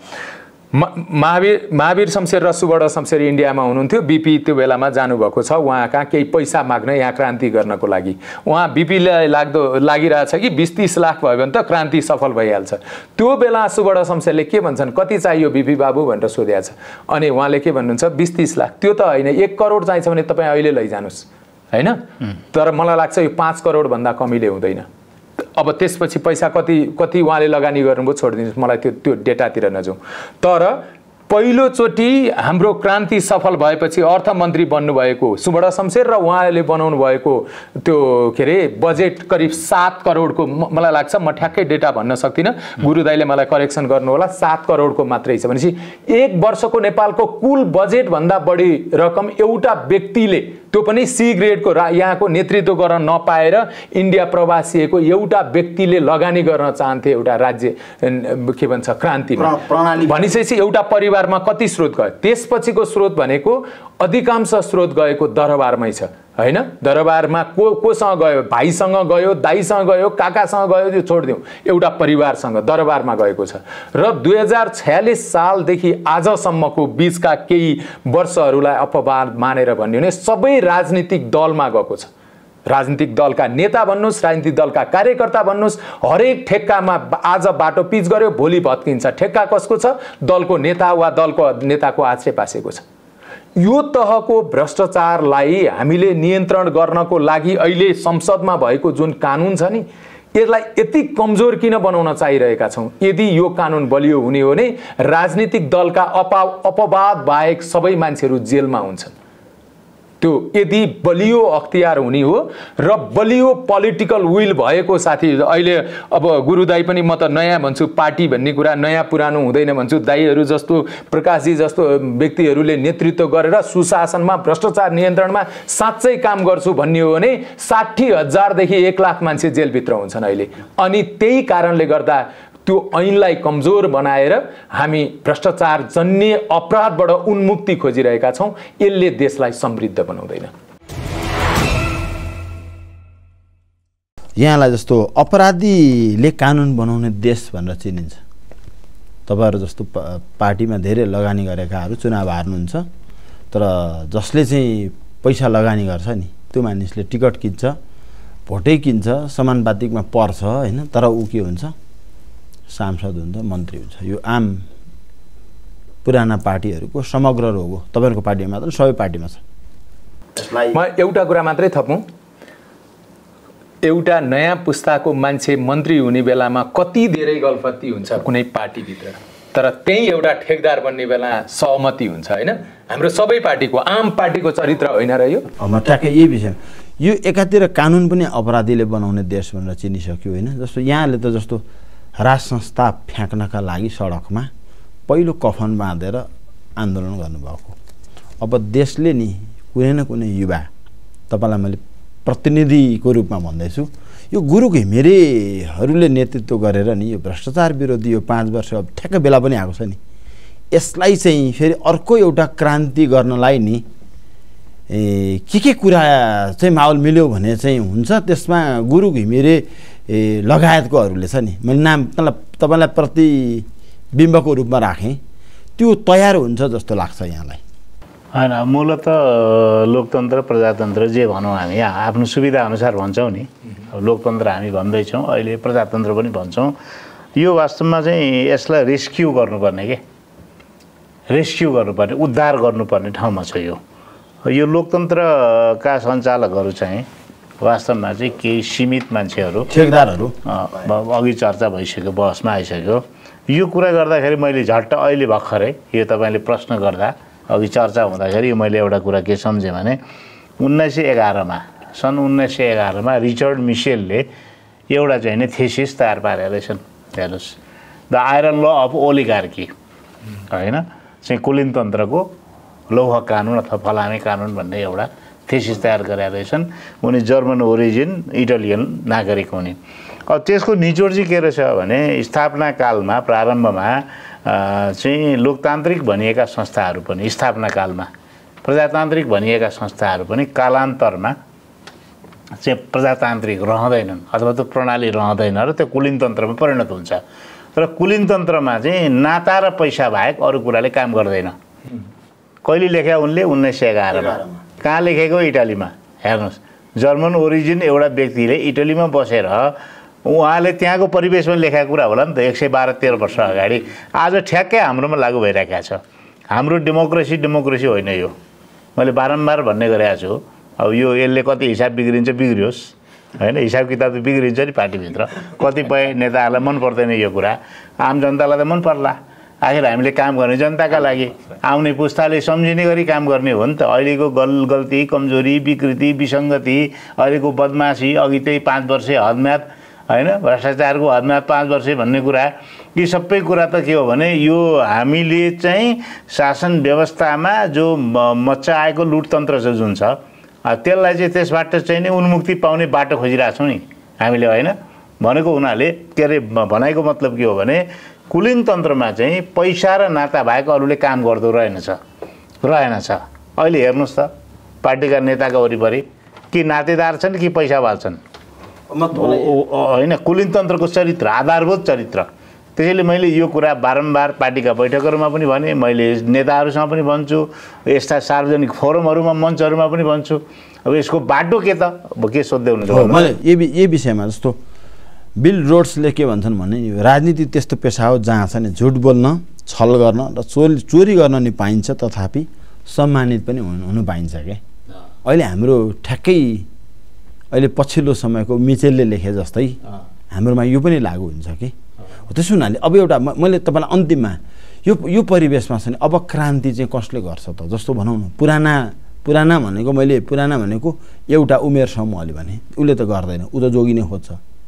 महावीर महावीर शमशेर र सुवर्ण शमशेर इन्डियामा हुनुहुन्थ्यो। बिपी त्यो बेलामा जानुभएको छ उहाँ कहाँ केही पैसा माग्न, यहाँ क्रान्ति गर्नको लागि। उहाँ बिपीलाई लाग्दो लागिरहेछ कि बिस तीस लाख भयो भने त क्रान्ति सफल भइहाल्छ। त्यो बेला सुवर्ण शमशेरले के भन्छन्, कति चाहियो बिपी बाबु भनेर सोधेको छ। अनि उहाँले के भन्नुहुन्छ, बिस तीस लाख। त्यो त होइन, एक करोड चाहिन्छ भने तपाईँ अहिले लैजानुहोस् होइन, तर मलाई लाग्छ यो पाँच करोडभन्दा कमीले हुँदैन। अब त्यसपछि पैसा कति कति उहाँले लगानी गर्नुभयो छोडिदिनुहोस्, मलाई त्यो त्यो डेटातिर नजाउँ। तर पहिलोचोटि हाम्रो क्रान्ति सफल भएपछि अर्थमन्त्री बन्नुभएको सुवर्ण शमशेर र उहाँले बनाउनु भएको त्यो के अरे बजेट करिब सात करोडको, मलाई लाग्छ, म ठ्याक्कै डेटा भन्न सक्दिनँ, गुरुदाईले मलाई करेक्सन गर्नु होला, सात करोडको मात्रै छ। भनेपछि एक वर्षको नेपालको कुल बजेटभन्दा बढी रकम एउटा व्यक्तिले त्यो पनि सी ग्रेडको रा यहाँको नेतृत्व गर्न नपाएर इन्डिया प्रवासिएको एउटा व्यक्तिले लगानी गर्न चाहन्थे एउटा राज्य के भन्छ क्रान्तिमा भनिसकेपछि एउटा परिवारमा कति स्रोत गयो त्यसपछिको स्रोत भनेको अधिकांश स्रोत गएको दरबारमै छ हैन दरबारमा को कोसँग गयो भाइसँग गयो दाइसँग गयो काकासँग गयो त्यो छोड्दिउँ एउटा परिवारसँग दरबारमा गएको छ र दुई हजार छयालिस सालदेखि आजसम्मको बीचका केही वर्षहरूलाई अपवाद मानेर भन्ने हो भने सबै राजनीतिक दलमा गएको छ राजनीतिक दलका नेता भन्नुस् राजनीतिक दलका कार्यकर्ता भन्नुस् हरेक ठेक्कामा आज बाटो पिच गर्यो भोलि भत्किन्छ ठेक्का कसको छ दलको नेता वा दलको नेताको आश्रय पासेको छ यो तहको भ्रष्टाचारलाई हामीले नियन्त्रण गर्नको लागि अहिले संसदमा भएको जुन कानुन छ नि यसलाई यति कमजोर किन बनाउन चाहिरहेका छौं यदि यो कानुन बलियो हुने हो भने राजनीतिक दलका अपा अपवाद बाहेक सबै मान्छेहरू जेलमा हुन्छन् त्यो यदि बलियो अख्तियार हुने हो र बलियो पोलिटिकल विल भएको साथी अहिले अब गुरुदाई पनि म त नयाँ भन्छु पार्टी भन्ने कुरा नयाँ पुरानो हुँदैन भन्छु दाइहरू जस्तो प्रकाशजी जस्तो व्यक्तिहरूले नेतृत्व गरेर सुशासनमा भ्रष्टाचार नियन्त्रणमा साँच्चै काम गर्छु भन्ने हो भने साठी हजारदेखि एक लाख मान्छे जेलभित्र हुन्छन् अहिले अनि त्यही कारणले गर्दा त्यो ऐनलाई कमजोर बनाएर हामी भ्रष्टाचार जन्य अपराधबाट उन्मुक्ति खोजिरहेका छौं यसले देशलाई समृद्ध बनाउँदैन यहाँलाई जस्तो अपराधीले कानुन बनाउने देश भनेर चिनिन्छ तपाईहरु जस्तो पार्टीमा धेरै लगानी गरेकाहरू चुनाव हार्नुहुन्छ तर जसले चाहिँ पैसा लगानी गर्छ नि त्यो मानिसले टिकट किन्छ भोटै किन्छ समानुपातिकमा पर्छ हैन तर उ के हुन्छ सांसद हुन्छ मन्त्री हुन्छ यो आम पुराना पार्टीहरूको समग्र रोग हो तपाईहरुको पार्टीमा मात्र सबै पार्टीमा छ त्यसलाई म एउटा कुरा मात्रै थपौं एउटा नयाँ पुस्ताको मान्छे मन्त्री हुने बेलामा कति धेरै गल्फती हुन्छ कुनै पार्टी भित्र तर त्यही एउटा ठेकदार बन्ने बेला सहमति हुन्छ हैन हाम्रो सबै पार्टीको आम पार्टीको चरित्र होइन र यो अब ट्याक्कै यही विषय यो एकातिर कानुन पनि अपराधीले बनाउने देश भनेर चिनिसक्यो हैन जस्तो यहाँले त जस्तो राज संस्था फ्याक्नका लागि सडकमा पहिलो कफन बाँधेर आन्दोलन गर्नुभएको अब देशले नि कुनै न कुनै युवा तपाईलाई मैले प्रतिनिधिको रूपमा भन्दैछु यो गुरु घिमिरेहरूले नेतृत्व गरेर नि यो भ्रष्टाचार विरोधी यो पाँच वर्ष अब ठ्याक्क बेला पनि आएको छ नि यसलाई चाहिँ फेरि अर्को एउटा क्रान्ति गर्नलाई नि ए के के कुरा चाहिँ माहौल मिल्यो भने चाहिँ हुन्छ त्यसमा गुरु घिमिरे लगायतकोहरूले छ नि मैले नाम तपाईलाई प्रतिबिम्बको रूपमा राखेँ त्यो तयार हुन्छ जस्तो लाग्छ यहाँलाई हैन मूलत लोकतन्त्र प्रजातन्त्र जे भनौँ हामी आफ्नो सुविधा अनुसार भन्छौँ नि लोकतन्त्र हामी भन्दैछौँ अहिले प्रजातन्त्र पनि भन्छौँ यो वास्तवमा चाहिँ यसलाई रेस्क्यु गर्नुपर्ने के रेस्क्यु गर्नुपर्ने उद्धार गर्नुपर्ने ठाउँमा छ यो यो लोकतन्त्रका सञ्चालकहरू चाहिँ वास्तवमा चाहिँ केही सीमित मान्छेहरू ठेकदारहरू अघि चर्चा भइसक्यो बहसमा आइसक्यो यो कुरा गर्दाखेरि मैले झट्ट अहिले भर्खरै यो तपाईले प्रश्न गर्दा अघि चर्चा हुँदाखेरि मैले एउटा कुरा के सम्झेँ भने उन्नाइस सय एघारमा सन् उन्नाइस सय एघारमा रिचर्ड मिसेलले एउटा चाहिँ नि थेसिस तयार पारेका रहेछन् हेर्नुहोस् the iron law of oligarchy होइन चाहिँ कुलीनतन्त्रको लौह कानुन अथवा फलामे कानुन भन्ने एउटा थेसिस तयार गरेका रहेछन् उनी जर्मन ओरिजिन इटालियन नागरिक हुने अब त्यसको निचोड चाहिँ के रहेछ भने स्थापना कालमा प्रारम्भमा चाहिँ लोकतान्त्रिक भनिएका संस्थाहरू पनि स्थापना कालमा प्रजातान्त्रिक भनिएका संस्थाहरू पनि कालान्तरमा चाहिँ प्रजातान्त्रिक रहँदैनन् अथवा त्यो प्रणाली रहँदैन र त्यो कुलीनतन्त्रमा परिणत हुन्छ तर कुलीनतन्त्रमा चाहिँ नाता र पैसा बाहेक अरू कुराले काम गर्दैन कहिले लेख्या उनले उन्नाइस सय एघारमा कहाँ लेखेको इटालीमा हेर्नुहोस् जर्मन ओरिजिन एउटा व्यक्तिले इटालीमा बसेर उहाँले त्यहाँको परिवेशमा लेखेको कुरा होला नि त एक सय बाह्र तेह्र वर्ष अगाडि आज ठ्याक्कै हाम्रोमा लागू भइरहेको छ हाम्रो डेमोक्रेसी डेमोक्रेसी होइन यो मैले बारम्बार भन्ने गरेको छु अब यो यसले कति हिसाब बिग्रिन्छ बिग्रियोस् हैन हिसाब किताब त बिग्रिन्छ नि पार्टीभित्र कतिपय नेताहरूलाई मन पर्दैन यो कुरा आम जनतालाई त मन पर्ला आखिर हामीले काम गर्ने जनताका लागि आउने पुस्ताले सम्झिने गरी काम गर्ने हो नि त अहिलेको गल गल्ती कमजोरी विकृति विसङ्गति अहिलेको बदमासी अघि त्यही पाँच वर्षे हदम्याद हैन भ्रष्टाचारको हदम्याद पाँच वर्षे भन्ने कुरा यी सबै कुरा त के हो भने यो हामीले चाहिँ शासन व्यवस्थामा जो मच्चाएको लुटतन्त्र छ जुन छ त्यसलाई चाहिँ त्यसबाट चाहिँ नि उन्मुक्ति पाउने बाटो खोजिरहेको छौँ नि हामीले होइन भनेको हुनाले के अरे भनाइको मतलब के हो भने कुलीन तन्त्रमा चाहिँ पैसा र नाता बाहेक अरूले काम गर्दो रहेनछ रहेनछ अहिले हेर्नुहोस् त पार्टीका नेताका वरिपरि कि नातेदार छन् कि पैसावाल छन् होइन कुलीन तन्त्रको चरित्र आधारभूत चरित्र त्यसैले मैले यो कुरा बारम्बार पार्टीका बैठकहरूमा पनि भने मैले नेताहरूसँग पनि भन्छु यस्ता सार्वजनिक फोरमहरूमा मञ्चहरूमा पनि भन्छु अब यसको बाटो के त अब के सोध्दै हुनुहुन्छ मैले यही यही विषयमा जस्तो बिल रोड्सले के भन्छन् भने राजनीति त्यस्तो पेसा हो जहाँ छ नि झुट बोल्न छल गर्न र चोरी चोरी गर्न नि पाइन्छ तथापि सम्मानित पनि हुनु हुनु पाइन्छ क्या अहिले हाम्रो ठ्याक्कै अहिले पछिल्लो समयको मिचेलले लेखे जस्तै हाम्रोमा यो पनि लागु हुन्छ कि त्यसो हुनाले अब एउटा मैले तपाईँलाई अन्तिममा यो यो परिवेशमा छ नि अब क्रान्ति चाहिँ कसले गर्छ त जस्तो भनौँ न पुराना पुराना भनेको मैले पुराना भनेको एउटा उमेर समूहले भने उसले त गर्दैन ऊ त जोगिने खोज्छ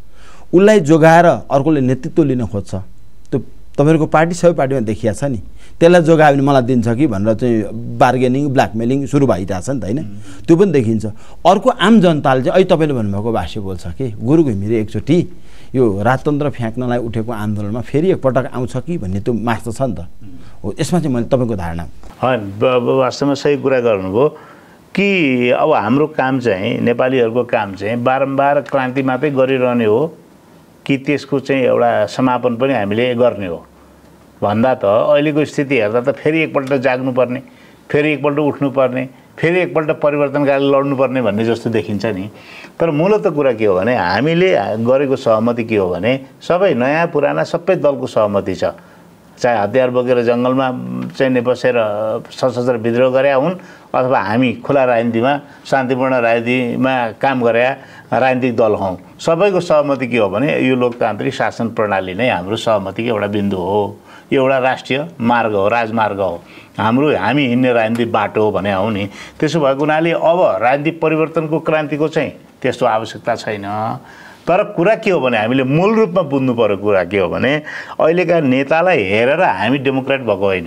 उसलाई जोगाएर अर्कोले नेतृत्व लिन खोज्छ त्यो तपाईँहरूको पार्टी सबै पार्टीमा देखिया छ नि त्यसलाई जोगायो भने मलाई दिन्छ कि भनेर चाहिँ बार्गेनिङ ब्ल्याकमेलिङ सुरु भइरहेछ नि त होइन त्यो पनि देखिन्छ अर्को आम जनताले चाहिँ अहिले तपाईँले भन्नुभएको भाष्य बोल्छ कि गुरु घिमिरे एकचोटि यो राजतन्त्र फ्याँक्नलाई उठेको आन्दोलनमा फेरि एकपटक आउँछ कि भन्ने त्यो माग त छ नि त हो यसमा चाहिँ मैले तपाईँको धारणा होइन वास्तवमा सही कुरा गर्नुभयो कि अब हाम्रो काम चाहिँ नेपालीहरूको काम चाहिँ बारम्बार क्रान्ति मात्रै गरिरहने हो कि त्यसको चाहिँ एउटा समापन पनि हामीले गर्ने हो भन्दा त अहिलेको स्थिति हेर्दा त फेरि एकपल्ट जाग्नुपर्ने फेरि एकपल्ट उठ्नुपर्ने फेरि एकपल्ट परिवर्तनका लागि लड्नुपर्ने भन्ने जस्तो देखिन्छ नि तर मूलत कुरा के हो भने हामीले गरेको सहमति के हो भने सबै नयाँ पुराना सबै दलको सहमति छ चाहे हतियार बोकेर जङ्गलमा चाहिँ बसेर सशस्त्र विद्रोह गरे हुन् अथवा हामी खुला राजनीतिमा शान्तिपूर्ण राजनीतिमा काम गरे राजनीतिक दल हौँ सबैको सहमति के हो भने यो लोकतान्त्रिक शासन प्रणाली नै हाम्रो सहमतिको एउटा बिन्दु हो यो एउटा राष्ट्रिय मार्ग हो राजमार्ग हो हाम्रो हामी हिँड्ने राजनीतिक बाटो हो भने हौ नि त्यसो भएको हुनाले अब राजनीतिक परिवर्तनको क्रान्तिको चाहिँ त्यस्तो आवश्यकता छैन तर कुरा के हो भने हामीले मूल रूपमा बुझ्नु पर्यो कुरा के हो भने अहिलेका नेतालाई हेरेर हामी डेमोक्रेट भएको होइन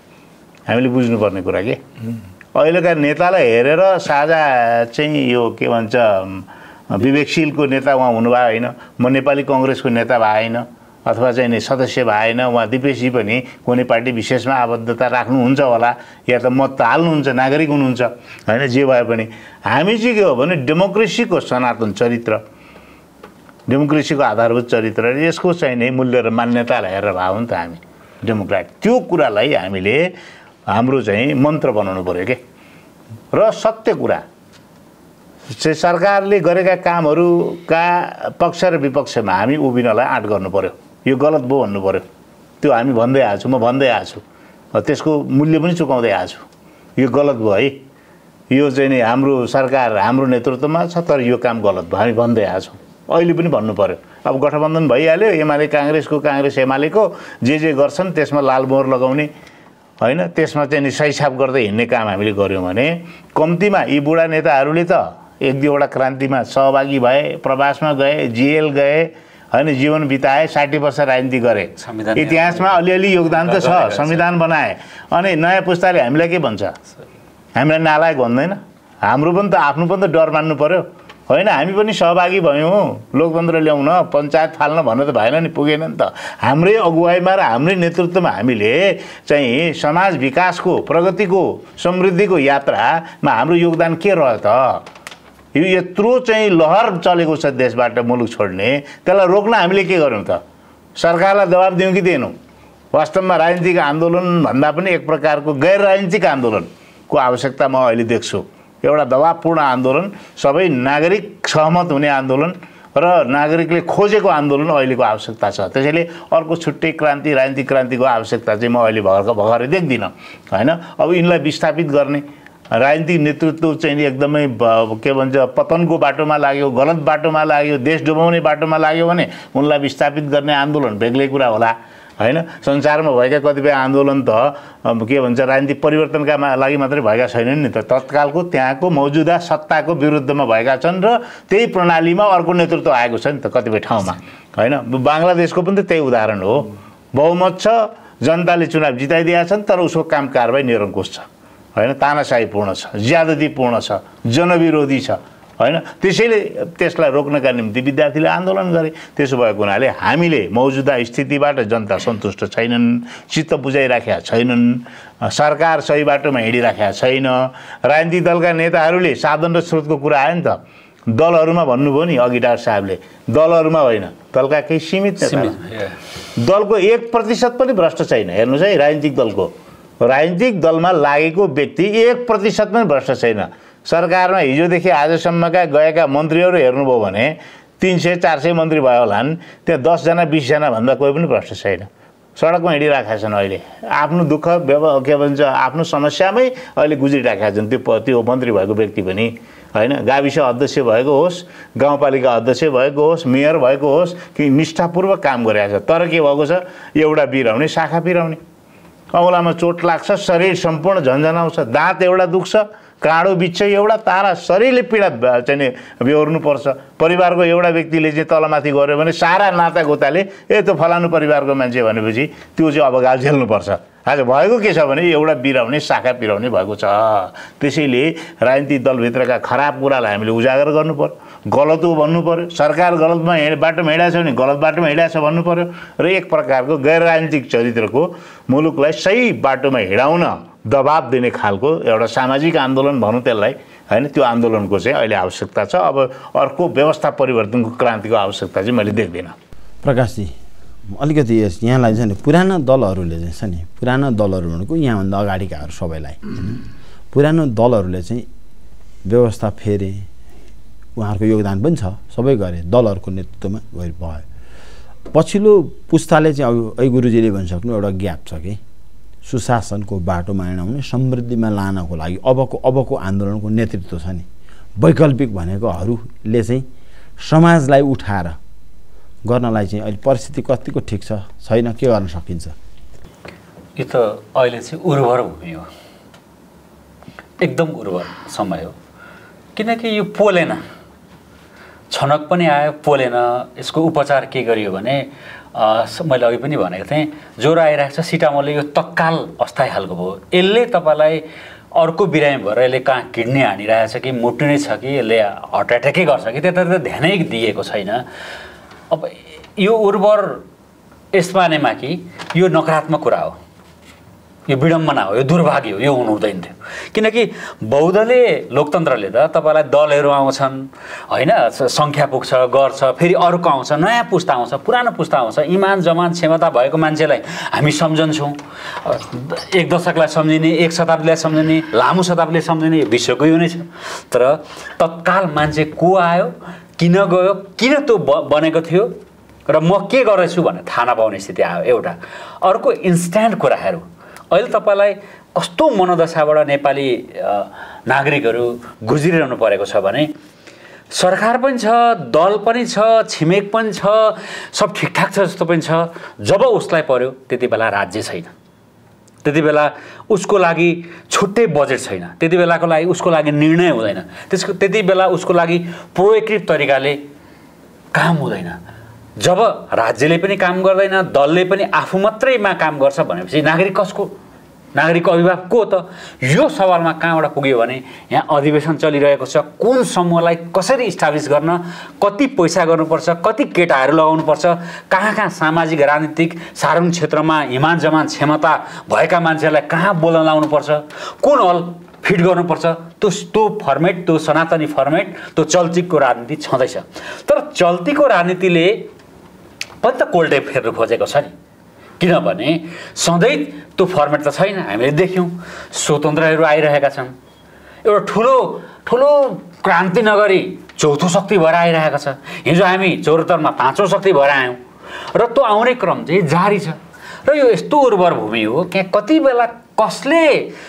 हामीले बुझ्नुपर्ने कुरा के अहिलेका नेतालाई हेरेर साझा चाहिँ यो के भन्छ विवेकशीलको नेता उहाँ हुनुभयो होइन म नेपाली कङ्ग्रेसको नेता भएन अथवा चाहिँ नि सदस्य भएन उहाँ दिपेशजी पनि कुनै पार्टी विशेषमा आबद्धता राख्नुहुन्छ होला या त मत त हाल्नुहुन्छ नागरिक हुनुहुन्छ होइन जे भए पनि हामी चाहिँ के हो भने डेमोक्रेसीको सनातन चरित्र डेमोक्रेसीको आधारभूत चरित्र यसको चाहिँ नै मूल्य र मान्यतालाई हेरेर भयो नि त हामी डेमोक्रेट त्यो कुरालाई हामीले हाम्रो चाहिँ मन्त्र बनाउनु पर्यो के र सत्य कुरा चाहिँ सरकारले गरेका कामहरूका पक्ष र विपक्षमा हामी उभिनलाई आँट गर्नु पर्यो यो गलत भयो भन्नु पर्यो त्यो हामी भन्दै आएको छु म भन्दै आएको छु त्यसको मूल्य पनि चुकाउँदै आएको छु यो गलत भयो है यो चाहिँ नि हाम्रो सरकार हाम्रो नेतृत्वमा छ तर यो काम गलत भयो हामी भन्दै आएको छौँ अहिले पनि भन्नु पर्यो अब गठबन्धन भइहाल्यो एमाले काङ्ग्रेसको काङ्ग्रेस एमालेको जे जे गर्छन् त्यसमा लाल मोहर लगाउने होइन त्यसमा चाहिँ नि सहीसाब गर्दै हिँड्ने काम हामीले गऱ्यौँ भने कम्तीमा यी बुढा नेताहरूले त एक दुईवटा क्रान्तिमा सहभागी भए प्रवासमा गए जेल गए होइन जीवन बिताए साठी वर्ष राजनीति गरे इतिहासमा अलिअलि योगदान त छ संविधान बनाए अनि नयाँ पुस्ताले हामीलाई के भन्छ हामीलाई नालायक भन्दैन हाम्रो पनि त आफ्नो पनि त डर मान्नु पर्यो होइन हामी पनि सहभागी भयौँ लोकतन्त्र ल्याउन पञ्चायत फाल्न भन्नु त भएन नि पुगेन नि त हाम्रै अगुवाईमा र हाम्रै नेतृत्वमा हामीले चाहिँ समाज विकासको प्रगतिको समृद्धिको यात्रामा हाम्रो योगदान के रह्यो त यो यत्रो चाहिँ लहर चलेको छ देशबाट मुलुक छोड्ने त्यसलाई रोक्न हामीले के गर्यौँ त सरकारलाई दबाब दियौँ कि दिएनौँ वास्तवमा राजनीतिक आन्दोलन भन्दा पनि एक प्रकारको गैर राजनीतिक आन्दोलनको आवश्यकता म अहिले देख्छु एउटा दबावपूर्ण आन्दोलन सबै नागरिक सहमत हुने आन्दोलन र नागरिकले खोजेको आन्दोलन अहिलेको आवश्यकता छ त्यसैले अर्को छुट्टै क्रान्ति राजनीतिक क्रान्तिको आवश्यकता चाहिँ म अहिले भर्खर भर्खरै देख्दिनँ होइन अब यिनलाई विस्थापित गर्ने राजनीतिक नेतृत्व चाहिँ एकदमै के भन्छ पतनको बाटोमा लाग्यो गलत बाटोमा लाग्यो देश डुबाउने बाटोमा लाग्यो भने उनलाई विस्थापित गर्ने आन्दोलन बेग्लै कुरा होला होइन संसारमा भएका कतिपय आन्दोलन त के भन्छ राजनीतिक परिवर्तनका लागि मात्रै भएका छैनन् नि त तत्कालको त्यहाँको मौजुदा सत्ताको विरुद्धमा भएका छन् र त्यही प्रणालीमा अर्को नेतृत्व आएको छ नि त कतिपय ठाउँमा होइन बङ्गलादेशको पनि त त्यही उदाहरण हो बहुमत छ जनताले चुनाव जिताइदिएका छन् तर उसको काम कारबाही निरङ्कुश छ होइन, तानाशाहीपूर्ण छ, ज्यादतीपूर्ण छ, जनविरोधी छ होइन। त्यसैले त्यसलाई रोक्नका निम्ति विद्यार्थीले आन्दोलन गरे। त्यसो भएको हुनाले हामीले मौजुदा स्थितिबाट जनता सन्तुष्ट छैनन्, चित्त बुझाइराखेका छैनन्, सरकार सही बाटोमा हिँडिराखेका छैन। राजनीतिक दलका नेताहरूले साधन र स्रोतको कुरा आयो नि त, दलहरूमा भन्नुभयो नि अघि डाक्टर साहबले, दलहरूमा होइन, दलका केही सीमित नेता, दलको एक प्रतिशत पनि भ्रष्ट छैन। हेर्नुहोस् है, राजनीतिक दलको राजनीतिक दलमा लागेको व्यक्ति एक प्रतिशत पनि भ्रष्ट छैन। सरकारमा हिजोदेखि आजसम्मका गएका मन्त्रीहरू हेर्नुभयो भने तिन सय चार सय मन्त्री भयो होलान्, त्यहाँ दसजना बिसजना भन्दा कोही पनि भ्रष्ट छैन। सडकमा हिँडिराखेका छन्, अहिले आफ्नो दुःख व्यव के भन्छ आफ्नो समस्यामै अहिले गुज्रिराखेका छन्। त्यो त्यो मन्त्री भएको व्यक्ति पनि होइन, गाविस अध्यक्ष भएको होस्, गाउँपालिका अध्यक्ष भएको होस्, मेयर भएको होस्, कि निष्ठापूर्वक काम गरिरहेको छ। तर के भएको छ, एउटा बिराउने शाखा पिराउने, औँलामा चोट लाग्छ, शरीर सम्पूर्ण झन्झनाउँछ, दाँत एउटा दुख्छ, काँडो बिच्छै एउटा, तारा शरीरले पीडा चाहिँ बेहोर्नुपर्छ। परिवारको एउटा व्यक्तिले चाहिँ तलमाथि गऱ्यो भने सारा नातागोताले ए त्यो फलानु परिवारको मान्छे भनेपछि त्यो चाहिँ अब गाल झेल्नुपर्छ। आज भएको के छ भने एउटा बिराउने शाखा पिराउने भएको छ। त्यसैले राजनीतिक दलभित्रका खराब कुरालाई हामीले उजागर गर्नु पर्यो, गलत हो भन्नु पर्यो। सरकार गलतमा हिँड बाटोमा हिँडेको छ भने गलत बाटोमा हिँडेको छ भन्नु पर्यो र एक प्रकारको गैर राजनीतिक चरित्रको मुलुकलाई सही बाटोमा हिँडाउन दबाब दिने खालको एउटा सामाजिक आन्दोलन भनौँ त्यसलाई होइन, त्यो आन्दोलनको चाहिँ अहिले आवश्यकता छ। अब अर्को व्यवस्था परिवर्तनको क्रान्तिको आवश्यकता चाहिँ मैले देख्दिनँ। प्रकाशजी, अलिकति यस यहाँलाई चाहिँ पुराना दलहरूले चाहिँ छ नि, पुराना दलहरू भनेको यहाँभन्दा अगाडिकाहरू सबैलाई, पुरानो दलहरूले चाहिँ व्यवस्था फेरे, उहाँहरूको योगदान पनि छ, सबै गरे, दलहरूको नेतृत्वमा गएर भयो। पछिल्लो पुस्ताले चाहिँ अब ऐ गुरुजीले भनिसक्नु एउटा ग्याप छ कि सुशासनको बाटोमा हिँडाउने, समृद्धिमा लानको लागि अबको अबको आन्दोलनको नेतृत्व छ नि, वैकल्पिक भनेकोहरूले चाहिँ समाजलाई उठाएर गर्नलाई चाहिँ अहिले परिस्थिति कतिको ठिक छ छैन, के गर्न सकिन्छ? यो त अहिले चाहिँ उर्वर भूमि हो, एकदम उर्वर समय हो। किनकि यो पोलेन, छनक पनि आयो, पोलेन। यसको उपचार के गरियो भने मैले अघि पनि भनेको थिएँ, ज्वरो आइरहेको छ, सिटामोलले यो तत्काल अस्थायी खालको भयो। यसले तपाईँलाई अर्को बिरामी भएर यसले कहाँ किडनी हानिरहेछ कि मुटु नै छ कि यसले हार्ट एट्याकै गर्छ कि त्यतातिर ध्यानै दिएको छैन। अब यो उर्वर यसमानेमा कि यो नकारात्मक कुरा हो, यो विडम्बना हो, यो दुर्भाग्य हो, यो हुनु हुँदैन थियो। किनकि बौद्धले लोकतन्त्रले त तपाईँलाई दलहरू आउँछन् होइन, सङ्ख्या पुग्छ गर्छ, फेरि अर्को आउँछ, नयाँ पुस्ता आउँछ, पुरानो पुस्ता आउँछ, इमान जमान क्षमता भएको मान्छेलाई हामी सम्झन्छौँ, एक दशकलाई सम्झिने, एक शताब्दीलाई सम्झिने, लामो शताब्दीले सम्झिने, यो विश्वको यो नै छ। तर तत्काल मान्छे को आयो, किन गयो, किन त्यो बनेको थियो र म के गर्दैछु भनेर थाहा नपाउने स्थिति आयो एउटा। अर्को इन्स्ट्यान्ट कुराहरू, अहिले तपाईँलाई कस्तो मनोदशाबाट नेपाली नागरिकहरू गुज्रिरहनु परेको छ भने सरकार पनि छ, दल पनि छ, छिमेक पनि छ, सब ठिकठाक छ जस्तो पनि छ। जब उसलाई पर्यो त्यति बेला राज्य छैन, त्यति बेला उसको लागि छुट्टै बजेट छैन, त्यति बेलाको लागि उसको लागि निर्णय हुँदैन, त्यसको त्यति बेला उसको लागि प्रोएक्टिभ तरिकाले काम हुँदैन। जब राज्यले पनि काम गर्दैन, दलले पनि आफू मात्रैमा काम गर्छ भनेपछि नागरिक कसको, नागरिकको अभिभावक को त? यो सवालमा कहाँबाट पुग्यो भने यहाँ अधिवेशन चलिरहेको छ, कुन समूहलाई कसरी इस्टाब्लिस गर्न, कति पैसा गर्नुपर्छ, कति केटाहरू लगाउनुपर्छ, कहाँ कहाँ सामाजिक राजनीतिक सार्वजनिक क्षेत्रमा इमान जमान क्षमता भएका मान्छेहरूलाई कहाँ बोल्न लाउनुपर्छ, कुन हल फिट गर्नुपर्छ, त्यो त्यो फर्मेट, त्यो सनातनी फर्मेट, त्यो चल्तीको राजनीति छँदैछ। तर चल्तीको राजनीतिले पनि त कोल्टे फेर्नु खोजेको छ नि, किनभने सधैँ त्यो फर्मेट त छैन। हामीले देख्यौँ स्वतन्त्रहरू आइरहेका छन्, एउटा ठुलो ठुलो क्रान्ति नगरी चौथो शक्ति भएर आइरहेका छ। हिजो हामी चौहत्तरमा पाँचौँ शक्ति भएर आयौँ र त्यो आउने क्रम चाहिँ जारी छ। र यो यस्तो उर्वर भूमि हो कि कति बेला कसले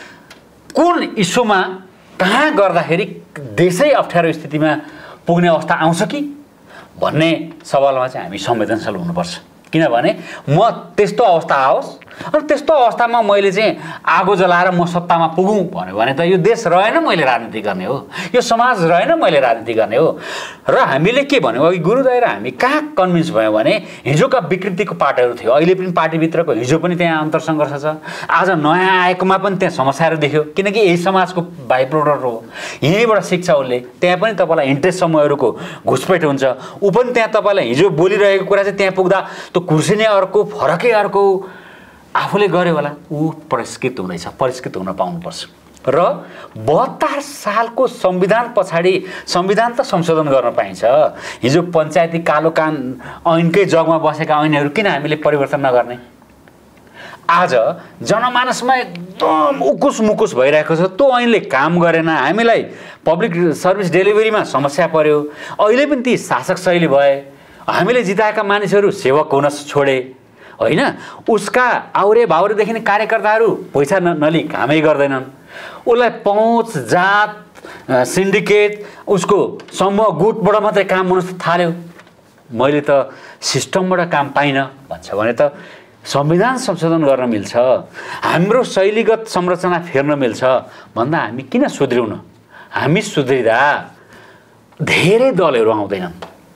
कुन इस्युमा कहाँ गर्दाखेरि देशै अप्ठ्यारो स्थितिमा पुग्ने अवस्था आउँछ कि भन्ने सवालमा चाहिँ हामी संवेदनशील हुनुपर्छ। किनभने म त्यस्तो अवस्था आओस् अनि त्यस्तो अवस्थामा मैले चाहिँ आगो जलाएर म सत्तामा पुगौँ भन्यो भने त यो देश रहेन मैले राजनीति गर्ने हो, यो समाज रहेन मैले राजनीति गर्ने हो। र हामीले के भन्यौँ अघि गुरुदाइ र हामी कहाँ कन्भिन्स भयौँ भने हिजोका विकृतिको पाटोहरू थियो, अहिले पनि पार्टीभित्रको हिजो पनि त्यहाँ अन्तरसङ्घर्ष छ, आज नयाँ आएकोमा पनि त्यहाँ समस्याहरू देख्यो, किनकि यही समाजको बाइ प्रोडक्ट हो, यहीँबाट सिक्छ उसले। त्यहाँ पनि तपाईँलाई इन्ट्रेस्ट समूहहरूको घुसपेट हुन्छ, ऊ पनि त्यहाँ तपाईँलाई हिजो बोलिरहेको कुरा चाहिँ त्यहाँ पुग्दा त्यो कुर्सी नै अर्को, फरकै अर्को, आफूले गर्यो होला ऊ परिष्कृत हुँदैछ, परिष्कृत हुन पाउनुपर्छ। र बहत्तर सालको संविधान पछाडि संविधान त संशोधन गर्न पाइन्छ, हिजो पञ्चायती कालो कान ऐनकै जगमा बसेका ऐनहरू किन हामीले परिवर्तन नगर्ने? आज जनमानसमा एकदम उकुस मुकुस भइरहेको छ, त्यो ऐनले काम गरेन, हामीलाई पब्लिक सर्भिस डेलिभरीमा समस्या पर्यो, अहिले पनि ती शासक शैली भए, हामीले जिताएका मानिसहरू सेवक हुन छोडे होइन, उसका आउरे भाउरेदेखि कार्यकर्ताहरू पैसा न नलि कामै गर्दैनन्, उसलाई पहुँच जात सिन्डिकेट उसको समूह गुटबाट मात्रै काम हुन थाल्यो। मैले त सिस्टमबाट काम पाइनँ भन्छ भने त संविधान संशोधन गर्न मिल्छ, हाम्रो शैलीगत संरचना फेर्न मिल्छ भन्दा हामी किन सुध्रिउन? हामी सुध्रिँदा धेरै दलहरू आउँदैनन्।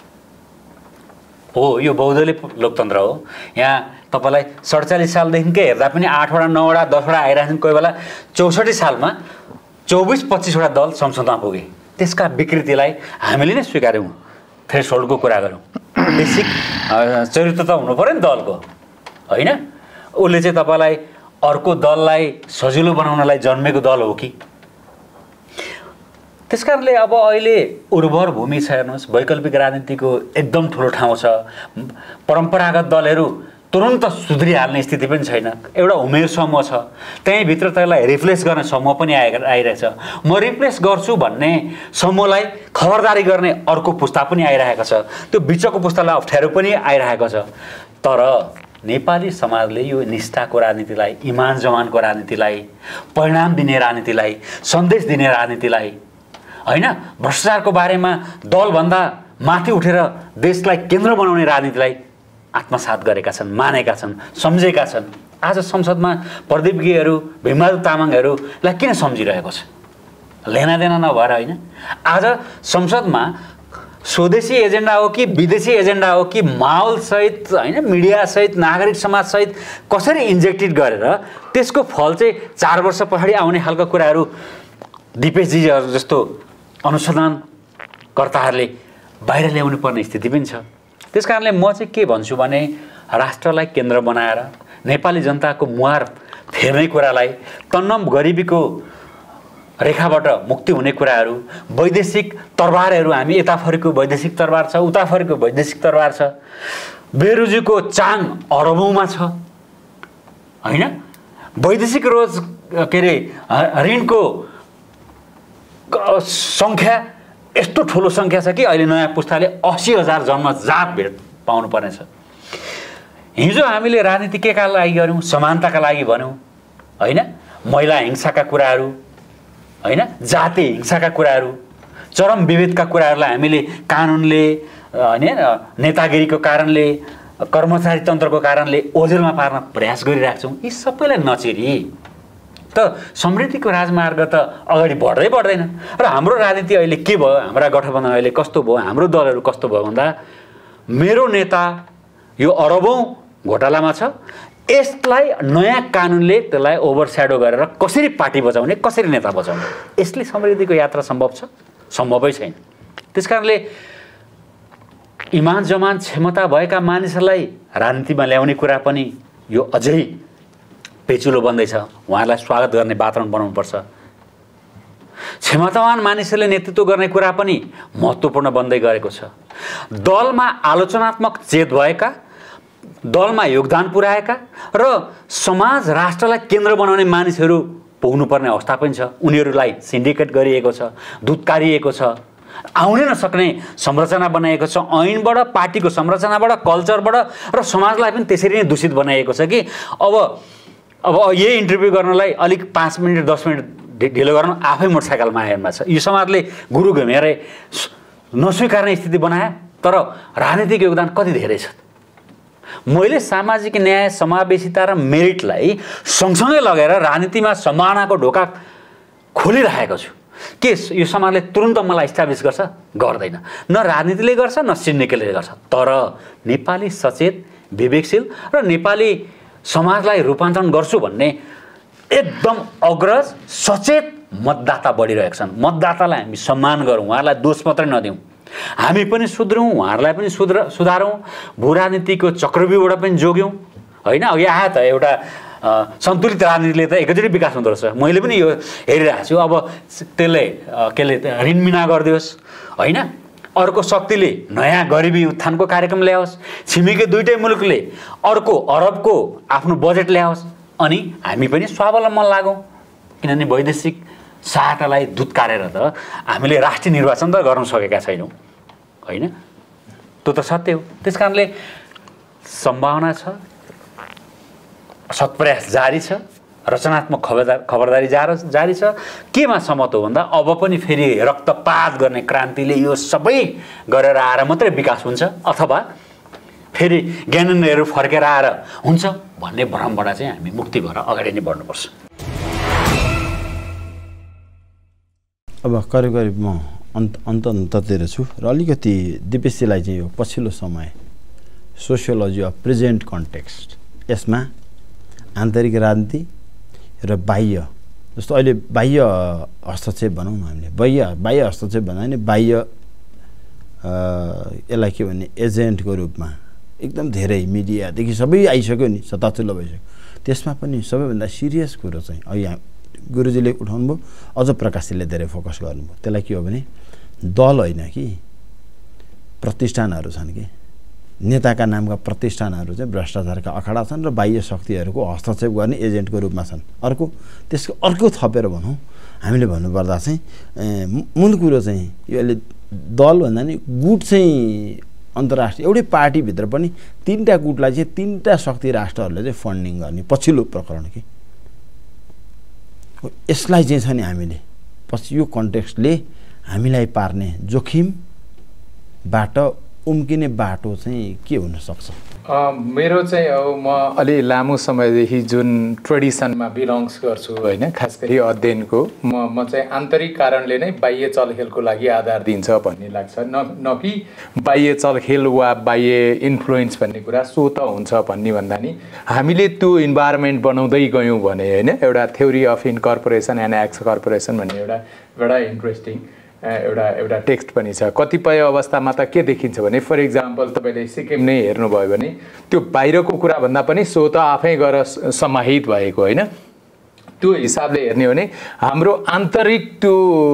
हो यो बहुदलीय लोकतन्त्र हो, यहाँ तपाईँलाई सडचालिस सालदेखिकै हेर्दा पनि आठवटा नौवटा दसवटा आइरहेछन्, कोही बेला चौसठी सालमा चौबिस पच्चिसवटा दल संसदमा पुगे। त्यसका विकृतिलाई हामीले नै स्वीकार्यौँ, थ्रेसहोल्डको कुरा गऱ्यौँ, बेसिक चरित्र त हुनु पऱ्यो नि दलको होइन। उसले चाहिँ तपाईँलाई अर्को दललाई सजिलो बनाउनलाई जन्मेको दल हो कि? त्यस कारणले अब अहिले उर्वर भूमि छ, हेर्नुहोस् वैकल्पिक राजनीतिको एकदम ठुलो ठाउँ छ, परम्परागत दलहरू तुरन्त सुध्रिहाल्ने स्थिति पनि छैन, एउटा उमेर समूह छ, त्यहीँभित्र त्यसलाई रिप्लेस गर्ने समूह पनि आए आइरहेछ, म रिप्लेस गर्छु भन्ने समूहलाई खबरदारी गर्ने अर्को पुस्ता पनि आइरहेको छ, त्यो बिचको पुस्तालाई अप्ठ्यारो पनि आइरहेको छ। तर नेपाली समाजले यो निष्ठाको राजनीतिलाई, इमान जमानको राजनीतिलाई, परिणाम दिने राजनीतिलाई, सन्देश दिने राजनीतिलाई होइन, भ्रष्टाचारको बारेमा दलभन्दा माथि उठेर देशलाई केन्द्र बनाउने राजनीतिलाई आत्मसात गरेका छन्, मानेका छन्, सम्झेका छन्। आज संसदमा प्रदीप गिरीहरू, भीमबहादुर तामाङहरूलाई किन सम्झिरहेको छ? लेनादेना नभएर होइन। आज संसदमा स्वदेशी एजेन्डा हो कि विदेशी एजेन्डा हो कि माहौलसहित होइन, मिडियासहित, नागरिक समाजसहित कसरी इन्जेक्टेड गरेर त्यसको फल चाहिँ चार वर्ष पछाडि आउने खालको कुराहरू दिपेशजीहरू जस्तो अनुसन्धानकर्ताहरूले बाहिर ल्याउनु पर्ने स्थिति पनि छ। त्यस कारणले म चाहिँ के भन्छु भने राष्ट्रलाई केन्द्र बनाएर नेपाली जनताको मुहार फेर्ने कुरालाई, तन्नम गरिबीको रेखाबाट मुक्ति हुने कुराहरू, वैदेशिक तरबारहरू, हामी यताफरिको वैदेशिक तरबार छ, उताफरिको वैदेशिक तरबार छ, बेरोजीको चाङ अरबौँमा छ होइन, वैदेशिक रोज के अरे ऋणको सङ्ख्या यस्तो ठुलो सङ्ख्या छ कि अहिले नयाँ पुस्ताले अस्सी हजार जन्मजात भेट पाउनु पर्नेछ। हिजो हामीले राजनीति के का लागि गऱ्यौँ? समानताका लागि भन्यौँ होइन, महिला हिंसाका कुराहरू होइन, जाति हिंसाका कुराहरू, चरम विभेदका कुराहरूलाई हामीले कानुनले होइन, नेतागिरीको कारणले, कर्मचारी तन्त्रको कारणले ओझेलमा पार्न प्रयास गरिरहेका छौँ। यी सबैलाई नचिरी त समृद्धिको राजमार्ग त अगाडि बढ्दै बढ्दैन। र हाम्रो राजनीति अहिले के भयो, हाम्रा गठबन्धन अहिले कस्तो भयो, हाम्रो दलहरू कस्तो भयो भन्दा मेरो नेता यो अरबौँ घोटालामा छ, यसलाई नयाँ कानुनले त्यसलाई ओभरस्याडो गरेर कसरी पार्टी बचाउने, कसरी नेता बचाउने, यसले समृद्धिको यात्रा सम्भव छ? सम्भवै छैन। त्यस कारणले इमान जमान क्षमता भएका मानिसहरूलाई राजनीतिमा ल्याउने कुरा पनि यो अझै पेचुलो बन्दैछ, उहाँहरूलाई स्वागत गर्ने वातावरण बनाउनुपर्छ। क्षमतावान मानिसहरूले नेतृत्व गर्ने कुरा पनि महत्त्वपूर्ण बन्दै गएको छ। दलमा आलोचनात्मक चेत भएका, दलमा योगदान पुर्याएका र समाज राष्ट्रलाई केन्द्र बनाउने मानिसहरू पुग्नुपर्ने अवस्था पनि छ। उनीहरूलाई सिन्डिकेट गरिएको छ, दुत्कारिएको छ, आउनै नसक्ने संरचना बनाएको छ, ऐनबाट, पार्टीको संरचनाबाट, कल्चरबाट र समाजलाई पनि त्यसरी नै दूषित बनाइएको छ कि अब अब यही इन्टरभ्यू गर्नलाई अलिक पाँच मिनट दस मिनट ढिलो गर्न आफै मोटरसाइकलमा आएमा छ। यो समाजले गुरु घुमेर नस्वीकार्ने स्थिति बनायो, तर राजनीतिक योगदान कति धेरै छ? मैले सामाजिक न्याय समावेशिता र मेरिटलाई सँगसँगै लगेर राजनीतिमा सम्भावनाको ढोका खोलिरहेको छु। के यो समाजले तुरुन्त मलाई इस्टाब्लिस गर्छ? गर्दैन। न राजनीतिले गर्छ न सिन्डिकेटले गर्छ। तर नेपाली सचेत विवेकशील र नेपाली समाजलाई रूपान्तरण गर्छु भन्ने एकदम अग्रज सचेत मतदाता बढिरहेका छन्। मतदातालाई हामी सम्मान गरौँ, उहाँहरूलाई दोष मात्रै नदिउँ। हामी पनि सुध्रौँ, उहाँहरूलाई पनि सुध्र सुधारौँ, भू राजनीतिको चक्रव्यूहबाट पनि जोग्यौँ होइन। अघि आयो त एउटा सन्तुलित राजनीतिले त एकैचोटि विकास हुँदो रहेछ। मैले पनि यो हेरिरहेको छु। अब त्यसले के अरे ऋणमिना गरिदियोस् होइन, अर्को शक्तिले नयाँ गरिबी उत्थानको कार्यक्रम ल्याओस्, छिमेकी दुईटै मुलुकले अर्को अरबको आफ्नो बजेट ल्याओस्, अनि हामी पनि स्वावलम्बन लागौँ। किनभने वैदेशिक सहायतालाई दुत्कारेर त हामीले राष्ट्रिय निर्वाचन त गर्न सकेका छैनौँ होइन। त्यो त सत्य हो। त्यस कारणले सम्भावना छ, सत्प्रयास जारी छ, रचनात्मक खबरदार खबरदारी जारी छ। केमा सहमत हो भन्दा अब पनि फेरि रक्तपात गर्ने क्रान्तिले यो सबै गरेर आएर मात्रै विकास हुन्छ, अथवा फेरि ज्ञानेन्द्रहरू फर्केर आएर हुन्छ भन्ने भ्रमबाट चाहिँ हामी मुक्ति भएर अगाडि नै बढ्नुपर्छ। अब करिब करिब म अन्त अन्त अन्ततिर छु र अलिकति दिपेशजीलाई चाहिँ यो पछिल्लो समय सोसियोलोजी अफ प्रेजेन्ट कन्टेक्स्ट, यसमा आन्तरिक राजनीति र बाह्य, जस्तो अहिले बाह्य हस्तक्षेप भनौँ न हामीले, बाह्य बाह्य हस्तक्षेप भन्दा नि बाह्य यसलाई के भन्ने एजेन्टको रूपमा एकदम धेरै मिडियादेखि सबै आइसक्यो नि, सताचुल्लो भइसक्यो। त्यसमा पनि सबैभन्दा सिरियस कुरो चाहिँ अहिले गुरुजीले उठाउनु भयो, अझ प्रकाशजीले धेरै फोकस गर्नुभयो। त्यसलाई के हो भने दल होइन कि प्रतिष्ठानहरू छन् कि नेताका नामका प्रतिष्ठानहरू चाहिँ भ्रष्टाचारका अखाडा छन् र बाह्य शक्तिहरूको हस्तक्षेप गर्ने एजेन्टको रूपमा छन्। अर्को त्यसको अर्को थपेर भनौँ हामीले भन्नुपर्दा चाहिँ मूल कुरो चाहिँ यो अहिले दल भन्दा नि गुट चाहिँ अन्तर्राष्ट्रिय एउटै पार्टीभित्र पनि तिनवटा गुटलाई चाहिँ तिनवटा शक्ति राष्ट्रहरूले चाहिँ फन्डिङ गर्ने पछिल्लो प्रकरण कि यसलाई चाहिँ छ नि हामीले पछि यो कन्टेक्स्टले हामीलाई पार्ने जोखिमबाट उम्किने बाटो चाहिँ के हुनसक्छ? मेरो चाहिँ अब म अलि लामो समयदेखि जुन ट्रेडिसनमा बिलोङ्स गर्छु होइन, खास गरी अध्ययनको, म म चाहिँ आन्तरिक कारणले नै बाह्य चलखेलको लागि आधार दिन्छ भन्ने लाग्छ, न न कि बाह्य चलखेल वा बाह्य इन्फ्लुएन्स भन्ने कुरा स्वत हुन्छ भन्ने भन्दा नि हामीले त्यो इन्भाइरोमेन्ट बनाउँदै गयौँ भने होइन। एउटा theory of incorporation and excorporation भन्ने एउटा एउटा इन्ट्रेस्टिङ एउटा एउटा टेक्स्ट पनि छ। कतिपय अवस्थामा त के देखिन्छ भने फर इक्जाम्पल तपाईँले सिक्किम नै हेर्नुभयो भने त्यो बाहिरको कुरा भन्दा पनि स्वत आफै गएर समाहित भएको होइन। त्यो हिसाबले हेर्ने हो भने हाम्रो आन्तरिक त्यो